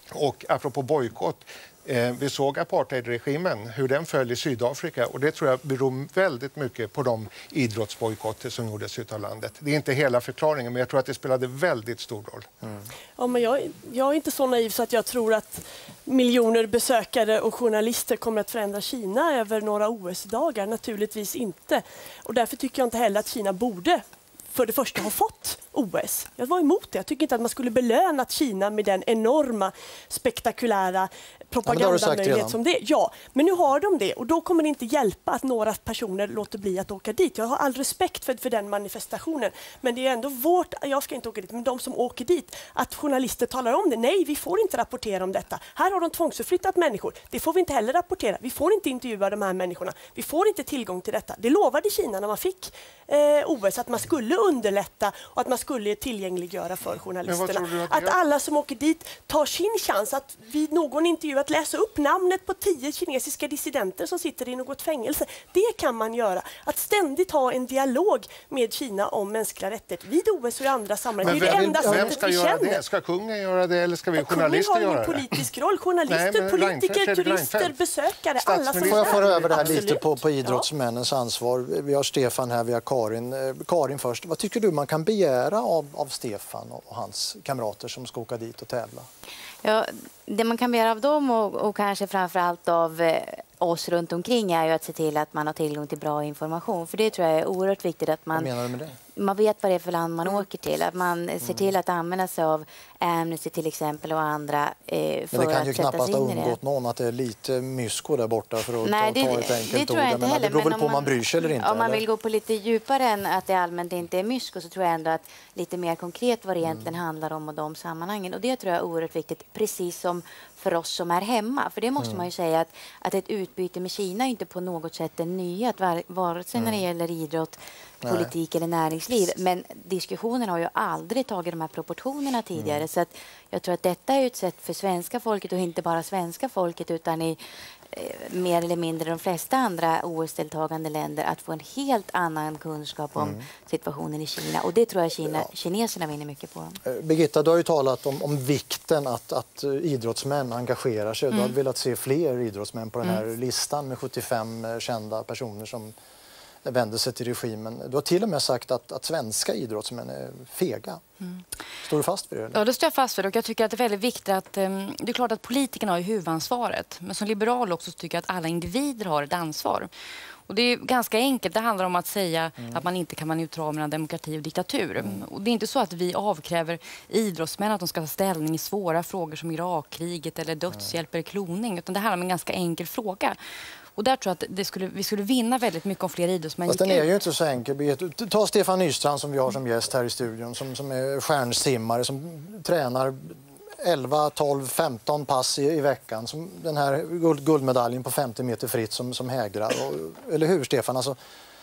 S12: Och apropå bojkott, eh, vi såg apartheidregimen, hur den föll i Sydafrika. Och det tror jag beror väldigt mycket på de idrottsbojkotter som gjordes utav landet. Det är inte hela förklaringen, men jag tror att det spelade väldigt stor roll.
S3: Mm. Ja, men jag, jag är inte så naiv så att jag tror att miljoner besökare och journalister kommer att förändra Kina över några O S-dagar. Naturligtvis inte. Och därför tycker jag inte heller att Kina borde för det första har fått O S. Jag var emot det. Jag tycker inte att man skulle belöna Kina med den enorma, spektakulära propagandamöjlighet ja, som det. Ja, men nu har de det och då kommer det inte hjälpa att några personer låter bli att åka dit. Jag har all respekt för, för den manifestationen, men det är ändå vårt, jag ska inte åka dit, men de som åker dit, att journalister talar om det. Nej, vi får inte rapportera om detta. Här har de tvångsförflyttat människor. Det får vi inte heller rapportera. Vi får inte intervjua de här människorna. Vi får inte tillgång till detta. Det lovade Kina när man fick eh, O S att man skulle underlätta och att man skulle tillgängliggöra för journalisterna. Att, att alla som åker dit tar sin chans att vid någon intervju att läsa upp namnet på tio kinesiska dissidenter som sitter i något fängelse. Det kan man göra. Att ständigt ha en dialog med Kina om mänskliga rättigheter vid O S och i andra sammanhang. Det är det enda
S12: vem ska göra känner. Det? Ska kungen göra det eller ska vi journalister göra det?
S3: Kungen har en politisk roll. Journalister, Nej, politiker, turister, besökare, alla som
S10: får jag föra över det här lite på, på idrottsmännens ja. ansvar. Vi har Stefan här, vi har Karin. Karin först. Vad tycker du man kan begära av, av Stefan och hans kamrater som ska åka dit och tävla?
S8: Ja, det man kan begära av dem och, och kanske framförallt av eh, oss runt omkring är ju att se till att man har tillgång till bra information. För det tror jag är oerhört viktigt att man...
S10: Vad menar du med det?
S8: Man vet vad det är för land man mm. åker till. Att man ser till mm. att använda sig av Amnesty till exempel och andra eh, för
S10: Men det kan ju
S8: att
S10: knappast ha undgått
S8: det.
S10: någon att det är lite mysko där borta för att
S8: Nej,
S10: ta,
S8: det,
S10: ta ett enkelt
S8: det tror jag
S10: ord.
S8: inte heller.
S10: Det beror väl
S8: men
S10: på om man, man bryr sig eller inte.
S8: Om man
S10: eller?
S8: vill gå på lite djupare än att det allmänt inte är mysko så tror jag ändå att lite mer konkret vad det egentligen mm. handlar om och de sammanhangen. Och det tror jag är oerhört viktigt, precis som för oss som är hemma. För det måste mm. man ju säga att, att ett utbyte med Kina är inte på något sätt en nyhet, vare sig mm. när det gäller idrott, politik Nej. eller näringsliv. Men diskussionen har ju aldrig tagit de här proportionerna tidigare. Mm. Så att jag tror att detta är ett sätt för svenska folket och inte bara svenska folket utan i eh, mer eller mindre de flesta andra O S-deltagande länder att få en helt annan kunskap om mm. situationen i Kina. Och det tror jag Kina, ja. kineserna vinner mycket på.
S10: Birgitta, du har ju talat om, om vikten att, att idrottsmän engagerar sig. Mm. Du hade velat se fler idrottsmän på den här mm. listan med sjuttiofem kända personer som vände sig till regimen. Du har till och med sagt att, att svenska idrottsmän är fega. Mm. Står du fast för det? Eller?
S1: Ja, det står jag fast för det. Och jag tycker att det är väldigt viktigt att... Um, det är klart att politikerna har ju huvudansvaret. Men som liberal också tycker jag att alla individer har ett ansvar. Och det är ganska enkelt. Det handlar om att säga mm. att man inte kan vara neutral mellan demokrati och diktatur. Mm. Och det är inte så att vi avkräver idrottsmän att de ska ta ställning i svåra frågor som Irakkriget eller dödshjälp mm. eller kloning. Utan det handlar om en ganska enkel fråga. Och där tror jag att det skulle, vi skulle vinna väldigt mycket om fler idrottsmän.
S10: Fast den är ju inte så enkel. Ta Stefan Nystrand som vi har som gäst här i studion. Som, som är stjärnsimmare, som tränar elva, tolv, femton pass i, i veckan. Som den här guld, guldmedaljen på femtio meter fritt som, som hägrar. Och, eller hur, Stefan? Alltså,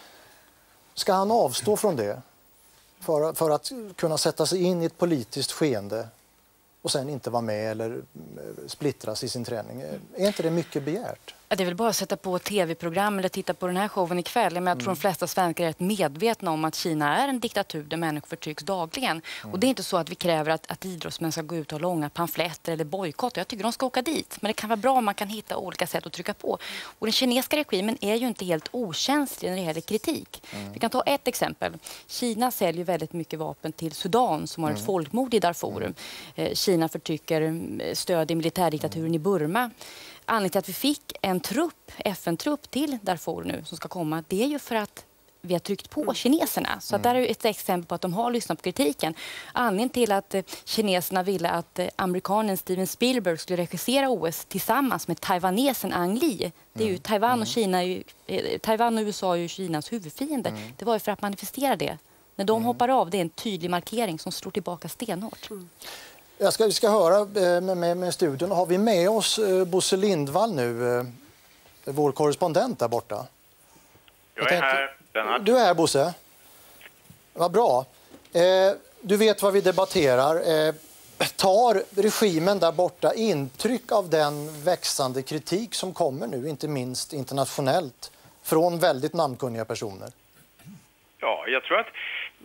S10: ska han avstå från det för, för att kunna sätta sig in i ett politiskt skeende och sen inte vara med eller splittras i sin träning? Är inte det mycket begärt?
S1: Det är väl bara att sätta på tv-program eller titta på den här showen ikväll. Men jag tror mm. de flesta svenskar är rätt medvetna om att Kina är en diktatur där människor förtrycks dagligen. Mm. Och det är inte så att vi kräver att, att idrottsmän ska gå ut och ha långa pamfletter eller bojkotter. Jag tycker de ska åka dit. Men det kan vara bra om man kan hitta olika sätt att trycka på. Och den kinesiska regimen är ju inte helt okänslig när det gäller kritik. Mm. Vi kan ta ett exempel. Kina säljer väldigt mycket vapen till Sudan som har ett mm. folkmord i Darfur. Mm. Eh, Kina förtrycker stöd i militärdiktaturen mm. i Burma. Anledningen till att vi fick en trupp, F N-trupp till Darfur nu som ska komma, det är ju för att vi har tryckt på kineserna. Så att där är ett exempel på att de har lyssnat på kritiken. Anledningen till att eh, kineserna ville att eh, amerikanen Steven Spielberg skulle regissera O S tillsammans med taiwanesen Ang Lee. Det är ju Taiwan och Kina, är ju, eh, Taiwan och U S A är ju Kinas huvudfiende. Mm. Det var ju för att manifestera det. När de mm. hoppar av, det är en tydlig markering som slår tillbaka stenhårt. Mm.
S10: Jag ska, vi ska höra med, med, med studion. Har vi med oss eh, Bosse Lindvall nu, eh, vår korrespondent där borta?
S2: Jag, jag är här, Lennart.
S10: Du är här, Bosse. Vad bra. Eh, du vet vad vi debatterar. Eh, tar regimen där borta intryck av den växande kritik som kommer nu, inte minst internationellt, från väldigt namnkunniga personer?
S2: Ja, jag tror att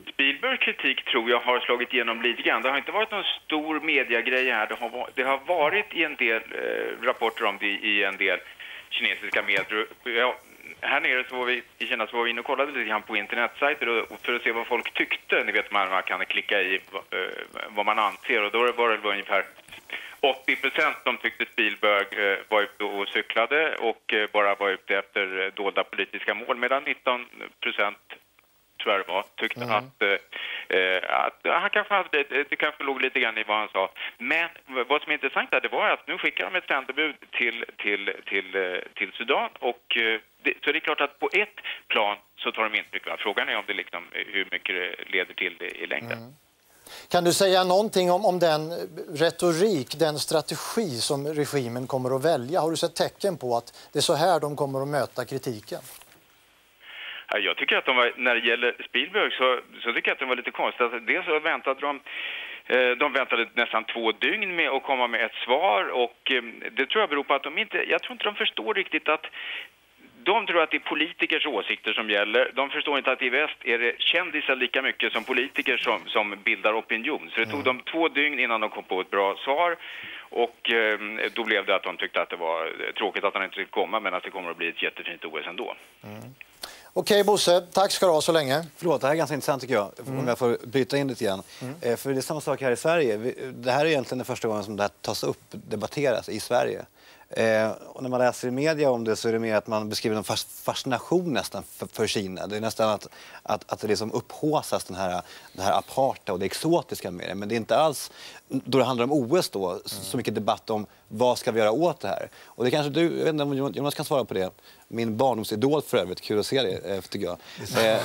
S2: Spielbergs kritik tror jag har slagit igenom lite grann. Det har inte varit någon stor mediagrej här. Det har, det har varit i en del eh, rapporter om det i en del kinesiska medier. Ja, här nere så var vi i Kina så var vi inne och kollade lite grann på internetsajter och för att se vad folk tyckte. Ni vet man, man kan klicka i eh, vad man anser och då var det ungefär åttio procent som tyckte Spielberg eh, var ute och cyklade och eh, bara var ute efter eh, dolda politiska mål medan nitton procent tror jag det var, tyckte mm. att, eh, att han kanske hade, det kanske låg lite grann i vad han sa. Men vad som är intressant där, det var att nu skickar de ett sändebud till, till, till, till Sudan och det, så det är klart att på ett plan så tar de intryck. Frågan är om det liksom, hur mycket det leder till det i längden. Mm.
S10: Kan du säga någonting om, om den retorik, den strategi som regimen kommer att välja? Har du sett tecken på att det är så här de kommer att möta kritiken?
S2: Jag tycker att de var, när det gäller Spielberg så, så tycker jag att det var lite konstigt. Alltså, dels så väntade de, de väntade nästan två dygn med att komma med ett svar och det tror jag beror på att de inte, jag tror inte de förstår riktigt att de tror att det är politikers åsikter som gäller. De förstår inte att i väst är det kändisar lika mycket som politiker som, som bildar opinion. Så det tog dem två dygn innan de kom på ett bra svar. Och eh, då blev det att de tyckte att det var tråkigt att han inte fick komma men att det kommer att bli ett jättefint O S ändå. Mm.
S10: Okej Bosse, tack ska du ha så länge.
S4: Förlåt, det här är ganska intressant tycker jag, mm. om jag får byta in lite grann. Mm. Eh, för det är samma sak här i Sverige. Vi, det här är egentligen den första gången som det här tas upp, debatteras i Sverige. Eh, och när man läser i media om det så är det mer att man beskriver en fas fascination nästan för, för Kina. Det är nästan att, att, att det liksom upphåsas den här, den här aparta och det exotiska med det. Men det är inte alls, då det handlar om O S då, mm. så mycket debatt om vad ska vi göra åt det här. Och det kanske du, jag vet inte om Jonas kan svara på det. Min barndomsidol för övrigt, kul att se det tycker jag. Eh,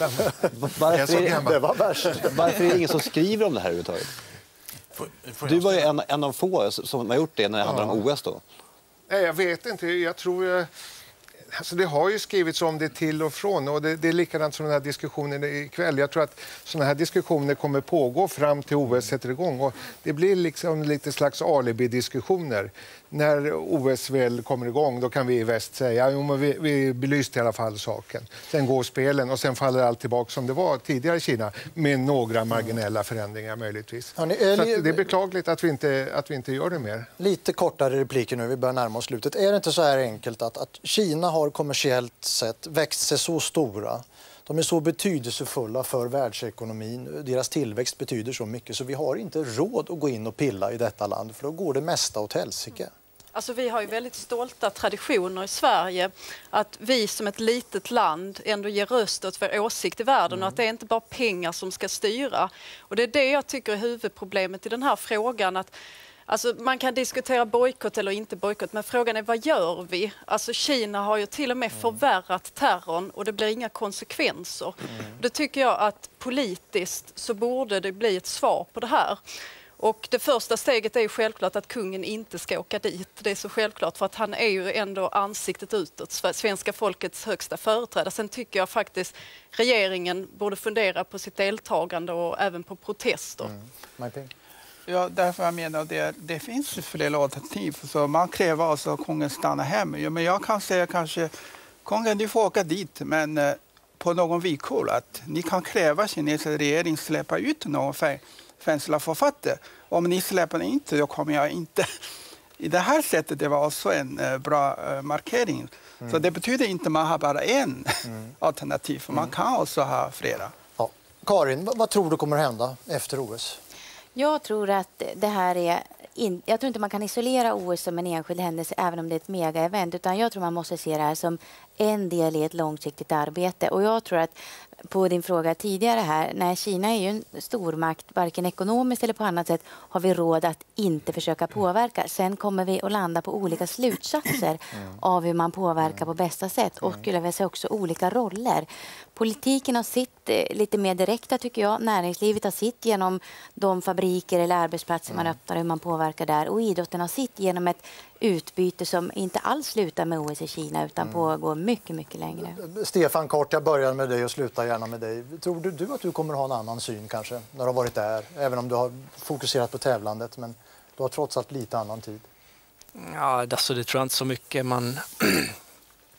S4: varför, är, det var värst. Varför är det ingen som skriver om det här överhuvudtaget? Får, får du var ju en, en av få som har gjort det när det handlar om O S då.
S12: Nej, jag vet inte. Jag tror... Alltså det har ju skrivits om det till och från och det, det är likadant som den här diskussionen ikväll. Jag tror att sådana här diskussioner kommer pågå fram till O S sätter igång och det blir liksom lite slags alibi-diskussioner. När O S väl kommer igång då kan vi i väst säga jo, men vi, vi belyste i alla fall saken. Sen går spelen och sen faller allt tillbaka som det var tidigare i Kina med några marginella förändringar möjligtvis. Ja, ni, äh, Så det är beklagligt att vi, inte, att vi inte gör det mer.
S10: Lite kortare repliker nu, vi börjar närma oss slutet. Är det inte så här enkelt att, att Kina har kommersiellt sett växt sig så stora, de är så betydelsefulla för världsekonomin, deras tillväxt betyder så mycket så vi har inte råd att gå in och pilla i detta land för då går det mesta åt helsike.
S31: Alltså vi har ju väldigt stolta traditioner i Sverige att vi som ett litet land ändå ger röst åt vår åsikt i världen mm. och att det är inte bara pengar som ska styra. Och det är det jag tycker är huvudproblemet i den här frågan att alltså man kan diskutera bojkott eller inte bojkott, men frågan är vad gör vi? Alltså Kina har ju till och med mm. förvärrat terrorn och det blir inga konsekvenser. Mm. Det tycker jag att politiskt så borde det bli ett svar på det här. Och det första steget är ju självklart att kungen inte ska åka dit. Det är så självklart för att han är ju ändå ansiktet utåt, svenska folkets högsta företrädare. Sen tycker jag faktiskt regeringen borde fundera på sitt deltagande och även på protester.
S10: Mm.
S6: Ja, därför jag menar det, det finns flera alternativ. Så man kräver alltså att kungen stannar hem. Ja, men jag kan säga kanske, kungen du får åka dit, men eh, på någon villkor att ni kan kräva kinesiska regering släppa ut någon fängslad författare. Om ni släpper inte, då kommer jag inte. I det här sättet det var också en eh, bra eh, markering. Mm. Så det betyder inte att man har bara en mm. alternativ, för man kan också ha flera.
S10: Ja. Karin, vad, vad tror du kommer hända efter O S?
S8: Jag tror att det här är... In, jag tror inte man kan isolera O S som en enskild händelse även om det är ett mega-event, utan jag tror man måste se det här som en del i ett långsiktigt arbete. Och jag tror att på din fråga tidigare här, när Kina är ju en stormakt, varken ekonomiskt eller på annat sätt, har vi råd att inte försöka påverka. Sen kommer vi att landa på olika slutsatser mm. av hur man påverkar på bästa sätt och skulle jag säga också olika roller. Politiken har sitt eh, lite mer direkta tycker jag, näringslivet har sitt genom de fabriker eller arbetsplatser mm. man öppnar, hur man påverkar där, och idrotten har sitt genom ett utbyte som inte alls slutar med O S i Kina utan mm. pågår mycket, mycket längre.
S10: Stefan, kort, jag börjar med dig och slutar gärna med dig. Tror du, du att du kommer ha en annan syn kanske när du har varit där, även om du har fokuserat på tävlandet, men du har trots allt lite annan tid?
S13: Ja, alltså det tror jag inte så mycket. Man,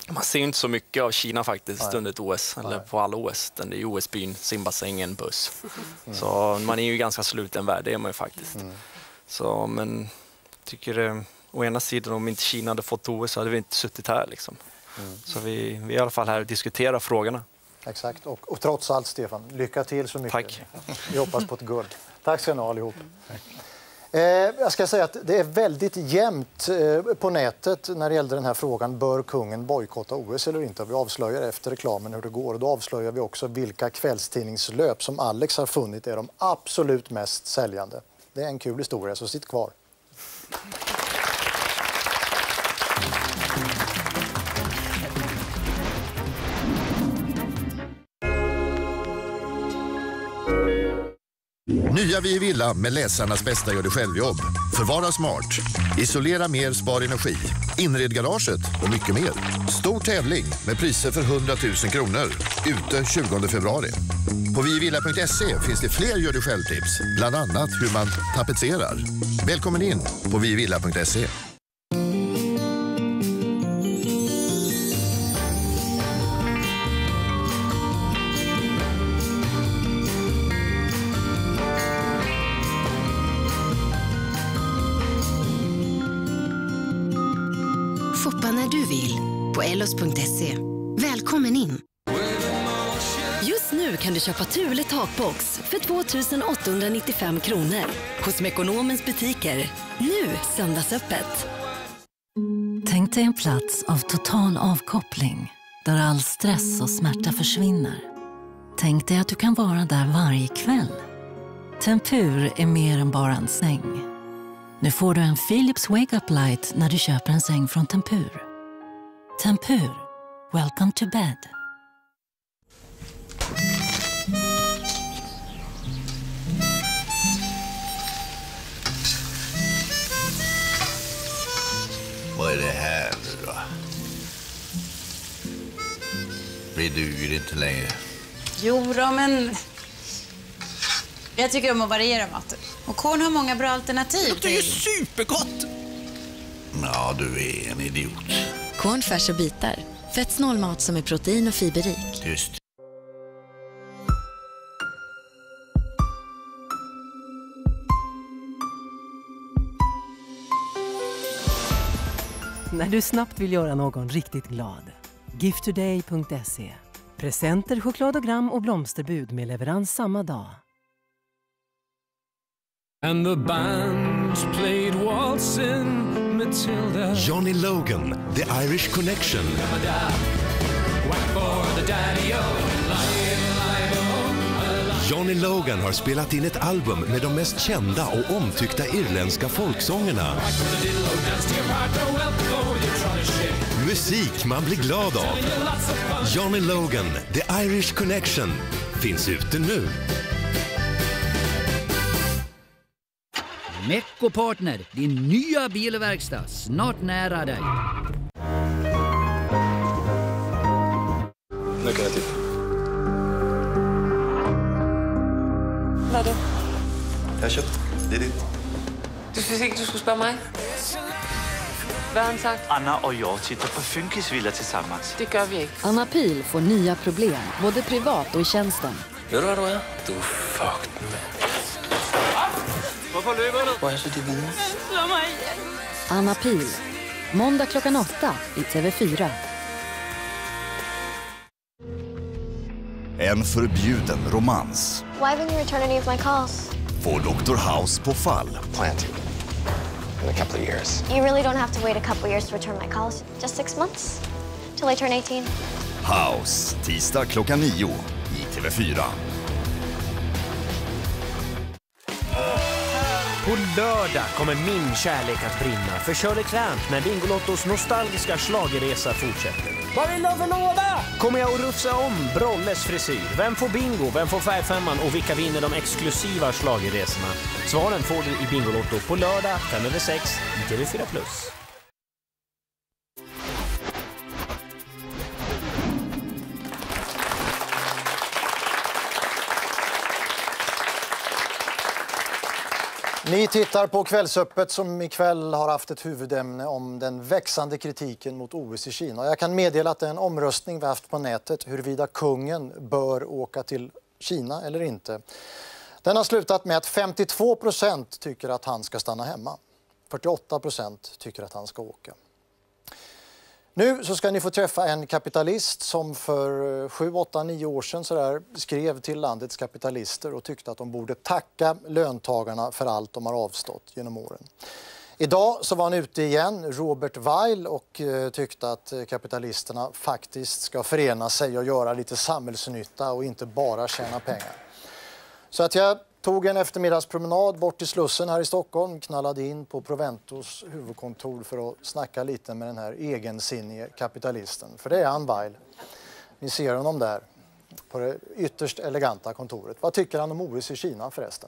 S13: Man ser inte så mycket av Kina faktiskt under ett O S, eller på alla O S. Det är ju O S-byn, simbassängen, buss. Mm. Så man är ju ganska sluten värld, det är man ju faktiskt. Mm. Så, men tycker eh, å ena sidan, om inte Kina hade fått O S så hade vi inte suttit här liksom. Mm. Så vi, vi är i alla fall här och diskuterar frågorna.
S10: Exakt, och, och trots allt Stefan, lycka till så mycket.
S13: Tack.
S10: Vi hoppas på ett guld. Tack ska ni ha allihop. Eh, jag ska säga att det är väldigt jämnt eh, på nätet när det gäller den här frågan. Bör kungen bojkotta O S eller inte? Vi avslöjar efter reklamen hur det går. Och då avslöjar vi också vilka kvällstidningslöp som Alex har funnit är de absolut mest säljande. Det är en kul historia, så sitt kvar.
S7: Nya Vi i Villa med läsarnas bästa gör det självjobb. Förvara smart. Isolera mer, spar energi. Inred garaget och mycket mer. Stor tävling med priser för hundratusen kronor. Ute tjugonde februari. På viivilla punkt se finns det fler gör det självtips. Bland annat hur man tapetserar. Välkommen in på viivilla punkt se.
S14: Shoppa när du vill på ellos punkt se. Välkommen in!
S28: Just nu kan du köpa Thule takbox för två tusen åttahundranittiofem kronor hos Mekonomens butiker. Nu söndagsöppet. Tänk dig en plats av total avkoppling där all stress och smärta försvinner. Tänk dig att du kan vara där varje kväll. Tempur är mer än bara en säng. Nu får du en Philips Wake Up Light när du köper en säng från Tempur. Tempur, welcome to bed.
S15: Vad är det här nu då? Vi duger inte längre.
S16: Jo då, men... Jag tycker om att variera maten. Och korn har många bra alternativ.
S15: Det är ju supergott! Ja, du är en idiot.
S28: Korn, färs och bitar. Fettsnål mat som är protein- och fiberrik.
S15: Just.
S17: När du snabbt vill göra någon riktigt glad. gift today punkt se. Presenter, chokladogram och blomsterbud med leverans samma dag.
S18: And the band played waltzing Matilda.
S19: Johnny Logan, The Irish Connection. Johnny Logan har spelat in ett album med de mest kända och omtyckta irländska folksångerna. Musik man blir glad av. Johnny Logan, The Irish Connection, finns ute nu.
S20: Mecko Partner, din nya bilverkstad, snart nära dig.
S15: Nu kan jag titta.
S16: Vad är det?
S15: Jag har köpt. Det är ditt.
S16: Du fick inte du skulle spela mig? Vad har han sagt?
S15: Anna och jag tittar på Funkisvilla tillsammans.
S16: Det gör vi.
S28: Anna Pil får nya problem, både privat och i tjänsten.
S15: Hör du vad då är? Du fucked me. Vad får du med då? Vad är så till vänner?
S16: Slå mig.
S28: Anna Pil. Måndag klockan åtta i T V fyra.
S7: En förbjuden romans.
S21: Why haven't you returned any of my calls?
S7: Får doktor House på fall.
S15: Plan to. In a couple of years.
S21: You really don't have to wait a couple years to return my calls. Just six months. Till I turn eighteen.
S7: House, tisdag klockan nio i T V fyra.
S22: På lördag kommer min kärlek att brinna för Shirley Clamp när Bingolottos nostalgiska schlagerresa fortsätter.
S23: Vad vill du för låda?
S22: Kommer jag att rufsa om Brolles frisyr? Vem får bingo? Vem får färgfemman? Och vilka vinner de exklusiva schlagerresorna? Svaren får du i Bingolotto på lördag fem över sex i T V fyra plus.
S10: Ni tittar på Kvällsöppet som ikväll har haft ett huvudämne om den växande kritiken mot O S i Kina. Jag kan meddela att det är en omröstning vi haft på nätet huruvida kungen bör åka till Kina eller inte. Den har slutat med att femtiotvå procent tycker att han ska stanna hemma. fyrtioåtta procent tycker att han ska åka. Nu så ska ni få träffa en kapitalist som för sju, åtta, nio år sedan så där skrev till landets kapitalister och tyckte att de borde tacka löntagarna för allt de har avstått genom åren. Idag så var han ute igen, Robert Weil, och tyckte att kapitalisterna faktiskt ska förena sig och göra lite samhällsnytta och inte bara tjäna pengar. Så att jag tog en eftermiddagspromenad bort till Slussen här i Stockholm, knallade in på Proventos huvudkontor för att snacka lite med den här egensinnige kapitalisten. För det är han, Weil. Ni ser honom där på det ytterst eleganta kontoret. Vad tycker han om O S i Kina förresten?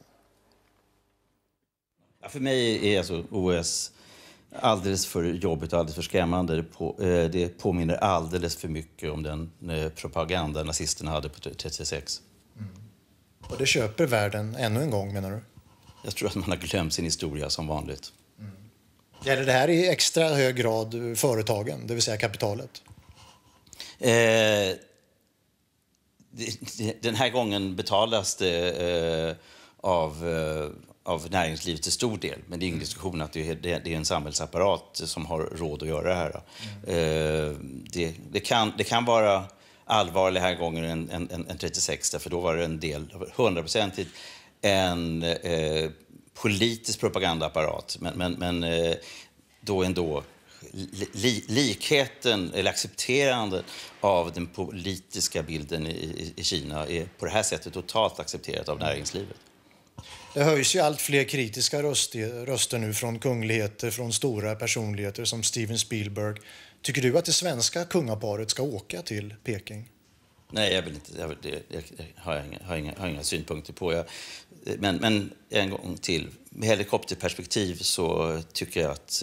S3: Ja, för mig är alltså O S alldeles för jobbigt och alldeles för skrämmande. Det, på, eh, det påminner alldeles för mycket om den eh, propaganda nazisterna hade på trettiosex.
S10: Mm. Och det köper världen ännu en gång, menar du?
S3: Jag tror att man har glömt sin historia som vanligt.
S10: Mm. Gäller det här i extra hög grad företagen, det vill säga kapitalet?
S3: Eh, det, det, den här gången betalas det eh, av, eh, av näringslivet till stor del. Men det är ingen diskussion att det är, det är en samhällsapparat som har råd att göra det här. Mm. Eh, det, det, kan, det kan vara allvarlig här gånger än, än, än trettiosex, för då var det en del, hundraprocentigt, en eh, politisk propagandaapparat. Men, men, men eh, då ändå li, likheten eller accepterande av den politiska bilden i, i, i Kina är på det här sättet totalt accepterat av näringslivet.
S10: Det höjs ju allt fler kritiska röster, röster nu från kungligheter, från stora personligheter som Steven Spielberg. Tycker du att det svenska kungaparet ska åka till Peking?
S3: Nej, jag vill inte. Jag, vill, det, jag, jag, har, inga, har, inga, har inga synpunkter på. Jag, men, men en gång till. Med helikopterperspektiv så tycker jag att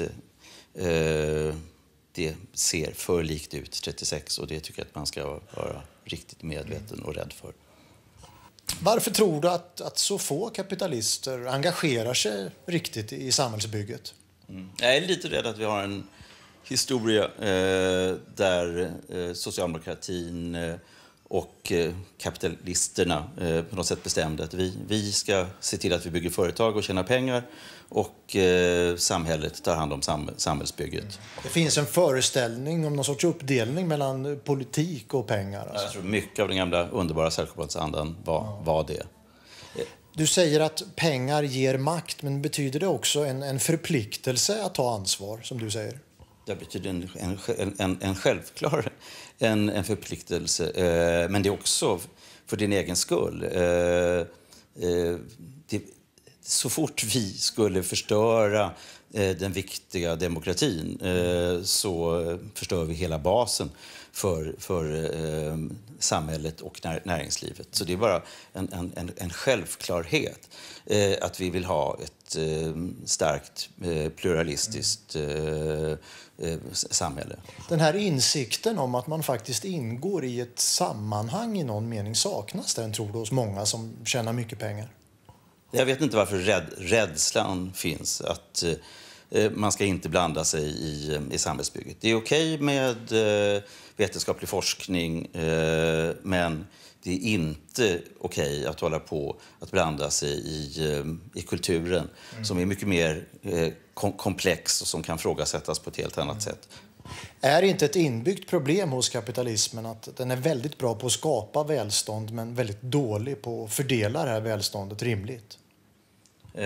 S3: eh, det ser för likt ut trettiosex. Och det tycker jag att man ska vara riktigt medveten och rädd för.
S10: Varför tror du att, att så få kapitalister engagerar sig riktigt i samhällsbygget?
S3: Mm. Jag är lite rädd att vi har en historia eh, där eh, socialdemokratin eh, och eh, kapitalisterna eh, på något sätt bestämde att vi, vi ska se till att vi bygger företag och tjänar pengar och eh, samhället tar hand om sam samhällsbygget.
S10: Det finns en föreställning om någon sorts uppdelning mellan politik och pengar. Alltså.
S3: Jag tror mycket av den gamla underbara sällskapsandan var, ja. var det.
S10: Du säger att pengar ger makt, men betyder det också en, en förpliktelse att ta ansvar, som du säger?
S3: Det betyder en, en, en, en självklar en, en förpliktelse, eh, men det är också för din egen skull. Eh, eh, det, så fort vi skulle förstöra eh, den viktiga demokratin eh, så förstör vi hela basen för, för eh, samhället och när, näringslivet. Så det är bara en, en, en självklarhet eh, att vi vill ha ett eh, starkt eh, pluralistiskt eh, samhälle.
S10: Den här insikten om att man faktiskt ingår i ett sammanhang i någon mening saknas den, tror du, hos många som tjänar mycket pengar?
S3: Jag vet inte varför rädd, rädslan finns att eh, man ska inte blanda sig i, i samhällsbygget. Det är okej med eh, vetenskaplig forskning eh, men det är inte okej att hålla på att blanda sig i, i kulturen mm. som är mycket mer eh, kom komplex och som kan frågasättas på ett helt annat mm. sätt.
S10: Är inte ett inbyggt problem hos kapitalismen att den är väldigt bra på att skapa välstånd men väldigt dålig på att fördela det här välståndet rimligt?
S3: Eh,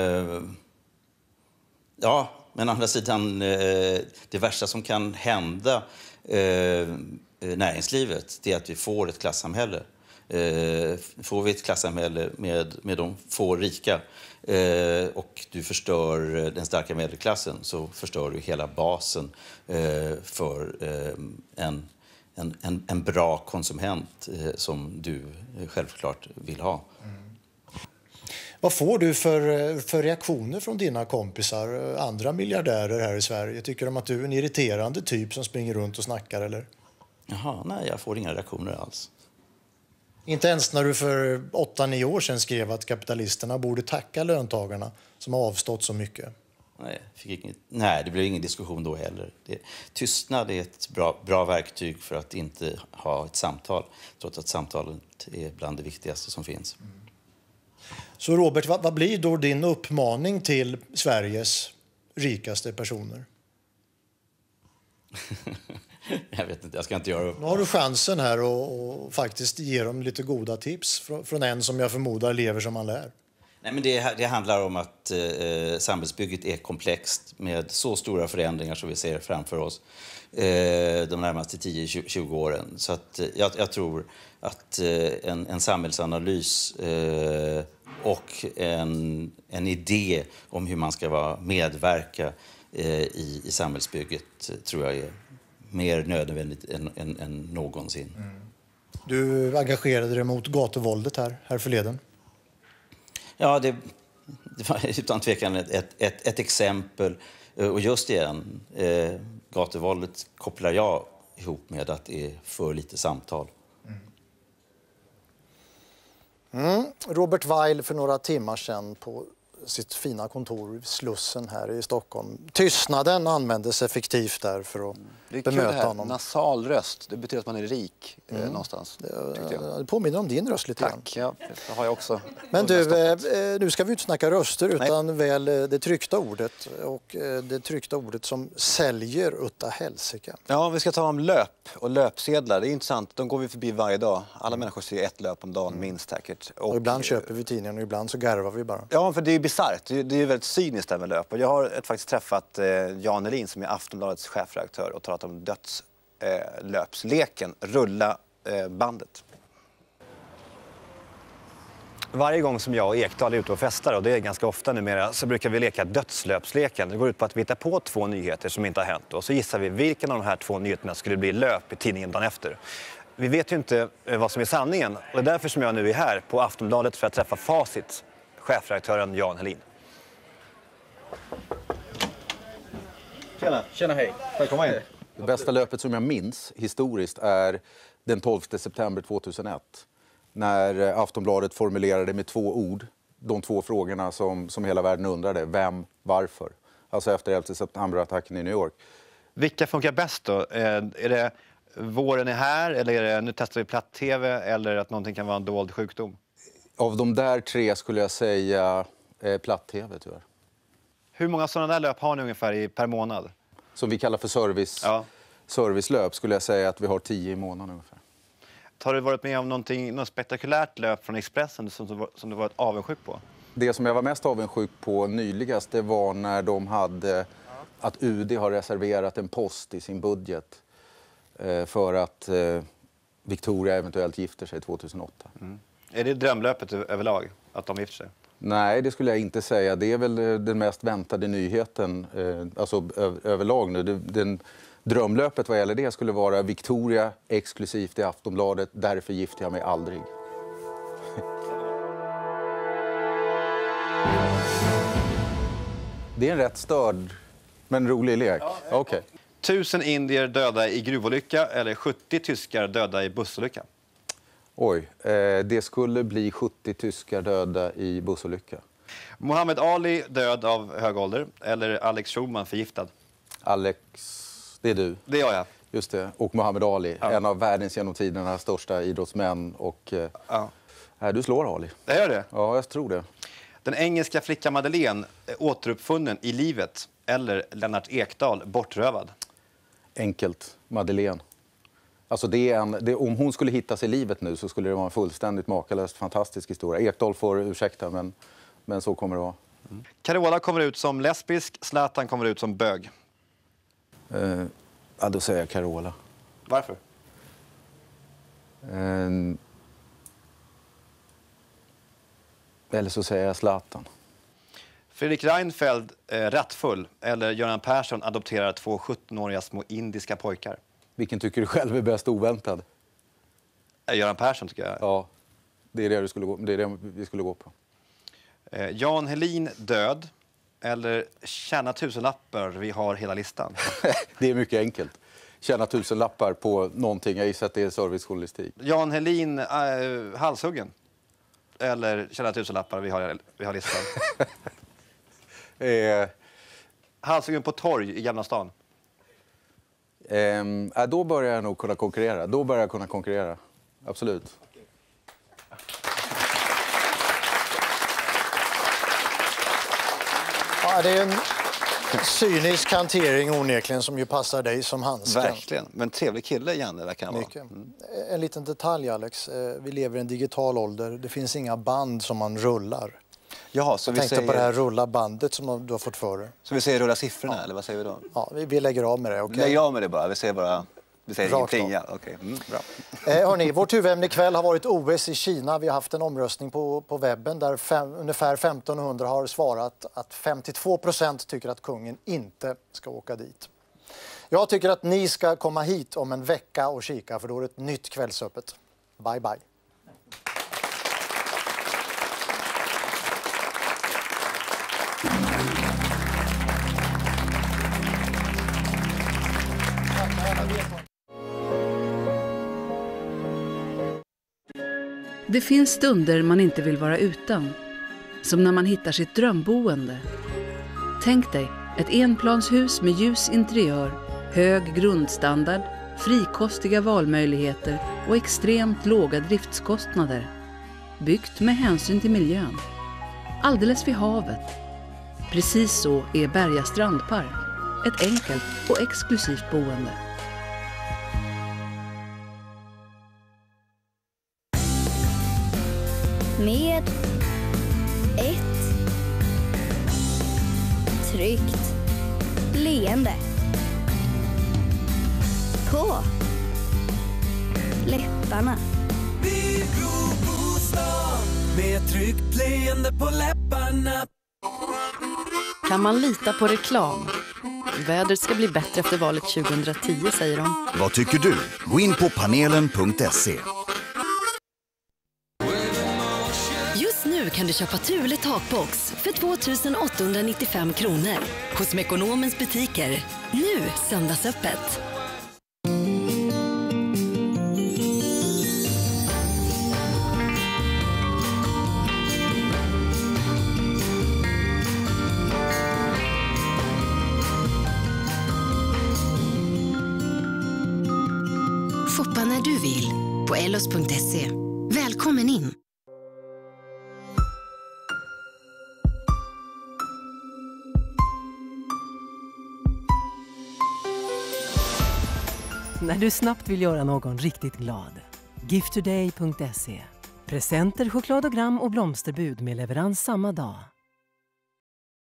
S3: ja, men å andra sidan eh, det värsta som kan hända eh, näringslivet, det är att vi får ett klassamhälle. Eh, får vi ett klassamhälle med, med de få rika eh, och du förstör den starka medelklassen, så förstör du hela basen eh, för eh, en, en, en, en bra konsument eh, som du självklart vill ha. Mm.
S10: Vad får du för, för reaktioner från dina kompisar, andra miljardärer här i Sverige? Tycker de att du är en irriterande typ som springer runt och snackar, eller?
S3: Jaha, nej, jag får inga reaktioner alls.
S10: Inte ens när du för åtta nio år sedan skrev att kapitalisterna borde tacka löntagarna som har avstått så mycket.
S3: Nej, fick inget, nej, det blev ingen diskussion då heller. Det, tystnad är ett bra, bra verktyg för att inte ha ett samtal, trots att samtalet är bland det viktigaste som finns. Mm.
S10: Så Robert, vad, vad blir då din uppmaning till Sveriges rikaste personer?
S3: Jag vet inte, jag ska inte göra upp.
S10: Nu har du chansen här och, och faktiskt ge dem lite goda tips från, från en som jag förmodar lever som man lär.
S3: Nej, men det, det handlar om att eh, samhällsbygget är komplext med så stora förändringar som vi ser framför oss eh, de närmaste tio till tjugo åren. Så att, eh, jag, jag tror att eh, en, en samhällsanalys eh, och en, en idé om hur man ska vara medverka eh, i, i samhällsbygget tror jag är mer nödvändigt än, än, än någonsin. Mm.
S10: Du engagerade dig mot gatuvåldet här, här förleden.
S3: Ja, det, det var utan tvekan ett, ett, ett, ett exempel. Och just igen, eh, gatuvåldet kopplar jag ihop med att det är för lite samtal.
S10: Mm. Mm. Robert Weil för några timmar sedan på sitt fina kontor i Slussen här i Stockholm. Tystnaden användes effektivt där för att
S4: det är
S10: bemöta
S4: kul det här.
S10: honom.
S4: Nasal röst, det betyder att man är rik eh,
S10: Mm.
S4: någonstans.
S10: Det, det påminner om din röst lite grann.
S4: Tack, ja, det har jag också.
S10: Men du, eh, nu ska vi inte snacka röster utan Nej. väl eh, det tryckta ordet. Och eh, det tryckta ordet som säljer utta helsike.
S4: Ja, vi ska ta om löp och löpsedlar. Det är intressant, de går vi förbi varje dag. Alla människor ser ett löp om dagen, mm. minst säkert. Och,
S10: och ibland köper vi tidningen och ibland så garvar vi bara.
S4: Ja, för det är bisarrt. Det är, det är väldigt cyniskt där med löp. Och jag har ett, faktiskt träffat eh, Jan Helin som är Aftonbladets chefredaktör och talat om dödslöpsleken, eh, rulla eh, bandet. Varje gång som jag och Ekdal är ute och festar, och det är ganska ofta numera, så brukar vi leka dödslöpsleken. Det går ut på att vi hittar på två nyheter som inte har hänt. Och så gissar vi vilken av de här två nyheterna skulle bli löp i tidningen dagen efter. Vi vet ju inte vad som är sanningen. Och det är därför som jag nu är här på Aftonbladet för att träffa Facit, chefredaktören Jan Helin. Tjena.
S1: Tjena, hej.
S4: Välkommen in.
S1: Det bästa löpet som jag minns historiskt är den tolfte september tvåtusenett. När Aftonbladet formulerade med två ord de två frågorna som, som hela världen undrade. Vem, varför? Alltså efter elfte september-attacken i New York.
S4: Vilka funkar bäst då? Är det våren är här, eller är det nu testar vi platt-tv, eller att någonting kan vara en dold sjukdom?
S1: Av de där tre skulle jag säga eh, platt-tv tyvärr.
S4: Hur många sådana där löp har ni ungefär i, per månad?
S1: Som vi kallar för service, ja. servicelöp skulle jag säga att vi har tio i månaden ungefär.
S4: Har du varit med om någonting, något spektakulärt löp från Expressen som, som du varit avundsjuk på?
S1: Det som jag var mest avundsjuk på nyligast det var när de hade att U D har reserverat en post i sin budget eh, för att eh, Victoria eventuellt gifter sig tjugohundraåtta.
S4: Mm. Är det drömlöpet överlag att de gifter sig?
S1: Nej, det skulle jag inte säga. Det är väl den mest väntade nyheten eh, alltså ö- överlag nu. Det, den, drömlöpet vad gäller det skulle vara Victoria exklusivt i Aftonbladet. Därför gifter jag mig aldrig. Det är en rätt störd men rolig lek. Ja, ja. Okay.
S4: Tusen indier döda i gruvolycka eller sjuttio tyskar döda i bussolycka?
S1: Oj, eh, det skulle bli sjuttio tyskar döda i bussolycka.
S4: Muhammad Ali död av hög ålder eller Alex Schulman förgiftad?
S1: Alex, det är du.
S4: Det är jag, ja.
S1: Just det. Och Muhammad Ali,
S4: ja.
S1: en av världens genom tiderna största idrottsmän. Och, eh,
S4: ja.
S1: Du slår Ali.
S4: Det gör det?
S1: Ja, jag tror det.
S4: Den engelska flickan Madeleine återuppfunnen i livet eller Lennart Ekdal bortrövad?
S1: Enkelt, Madeleine. Alltså det är en, det, om hon skulle hittas i livet nu så skulle det vara en fullständigt makalöst fantastisk historia. Ekdal får ursäkta, men, men så kommer det vara.
S4: Mm. Carola kommer ut som lesbisk, Zlatan kommer ut som bög.
S1: Uh, ja, då säger jag Carola.
S4: Varför?
S1: Uh, eller så säger jag Zlatan.
S4: Fredrik Reinfeldt eh, rattfull eller Göran Persson adopterar två sjuttonåriga små indiska pojkar?
S1: Vilken tycker du själv är bäst oväntad?
S4: Eh, Göran Persson tycker jag.
S1: Ja, det är det, du skulle gå, det, är det vi skulle gå på.
S4: Eh, Jan Helin död eller tjäna tusenlappar, vi har hela listan?
S1: Det är mycket enkelt. tjäna tusen lappar på någonting. Jag gissar att det är servicejournalistik.
S4: Jan Helin, äh, halshuggen. Eller tjäna tusen lappar, vi har, vi har listan.
S1: eh,
S4: halshuggen på torg i Gamla stan.
S1: Eh, då börjar jag nog kunna konkurrera. Då börjar jag kunna konkurrera. Absolut.
S10: Ja, det är en cynisk hantering onekligen som ju passar dig som handsken.
S4: Verkligen. Men trevlig kille, Janne, verkar han vara.
S10: Mm. En liten detalj, Alex. Vi lever i en digital ålder. Det finns inga band som man rullar.
S4: Jaha, så
S10: jag
S4: vi
S10: tänkte
S4: säger...
S10: på det här rulla bandet som du har fått för dig.
S4: Så vi säger rulla siffrorna, ja. Eller vad säger vi då?
S10: Ja, vi, vi lägger av med det. Okay?
S4: Lägg av med det bara. Vi säger bara... Vi säger
S10: Rakt
S4: ingenting. Ja. Okay. Mm, bra.
S10: Eh, hörni, vårt huvudämne ikväll har varit O S i Kina. Vi har haft en omröstning på, på webben där fem, ungefär femtonhundra har svarat att femtiotvå procent tycker att kungen inte ska åka dit. Jag tycker att ni ska komma hit om en vecka och kika, för då är det ett nytt Kvällsöppet. Bye, bye.
S2: Det finns stunder man inte vill vara utan. Som när man hittar sitt drömboende. Tänk dig ett enplanshus med ljus interiör, hög grundstandard, frikostiga valmöjligheter och extremt låga driftskostnader. Byggt med hänsyn till miljön. Alldeles vid havet. Precis så är Berga strandpark. Ett enkelt och exklusivt boende.
S5: Med ett tryggt leende på läpparna.
S9: Bostad med ett tryggt leende på läpparna.
S11: Kan man lita på reklam? Vädret ska bli bättre efter valet tjugohundratio, säger de.
S15: Vad tycker du? Gå in på panelen punkt se.
S28: Just nu kan du köpa Thule takbox för två tusen åttahundranittiofem kronor hos Mekonomens butiker. Nu söndagsöppet.
S14: Shoppa när du vill på ellos punkt se. Välkommen in!
S17: När du snabbt vill göra någon riktigt glad. gift today punkt se. Presenter, chokladogram och blomsterbud med leverans samma dag.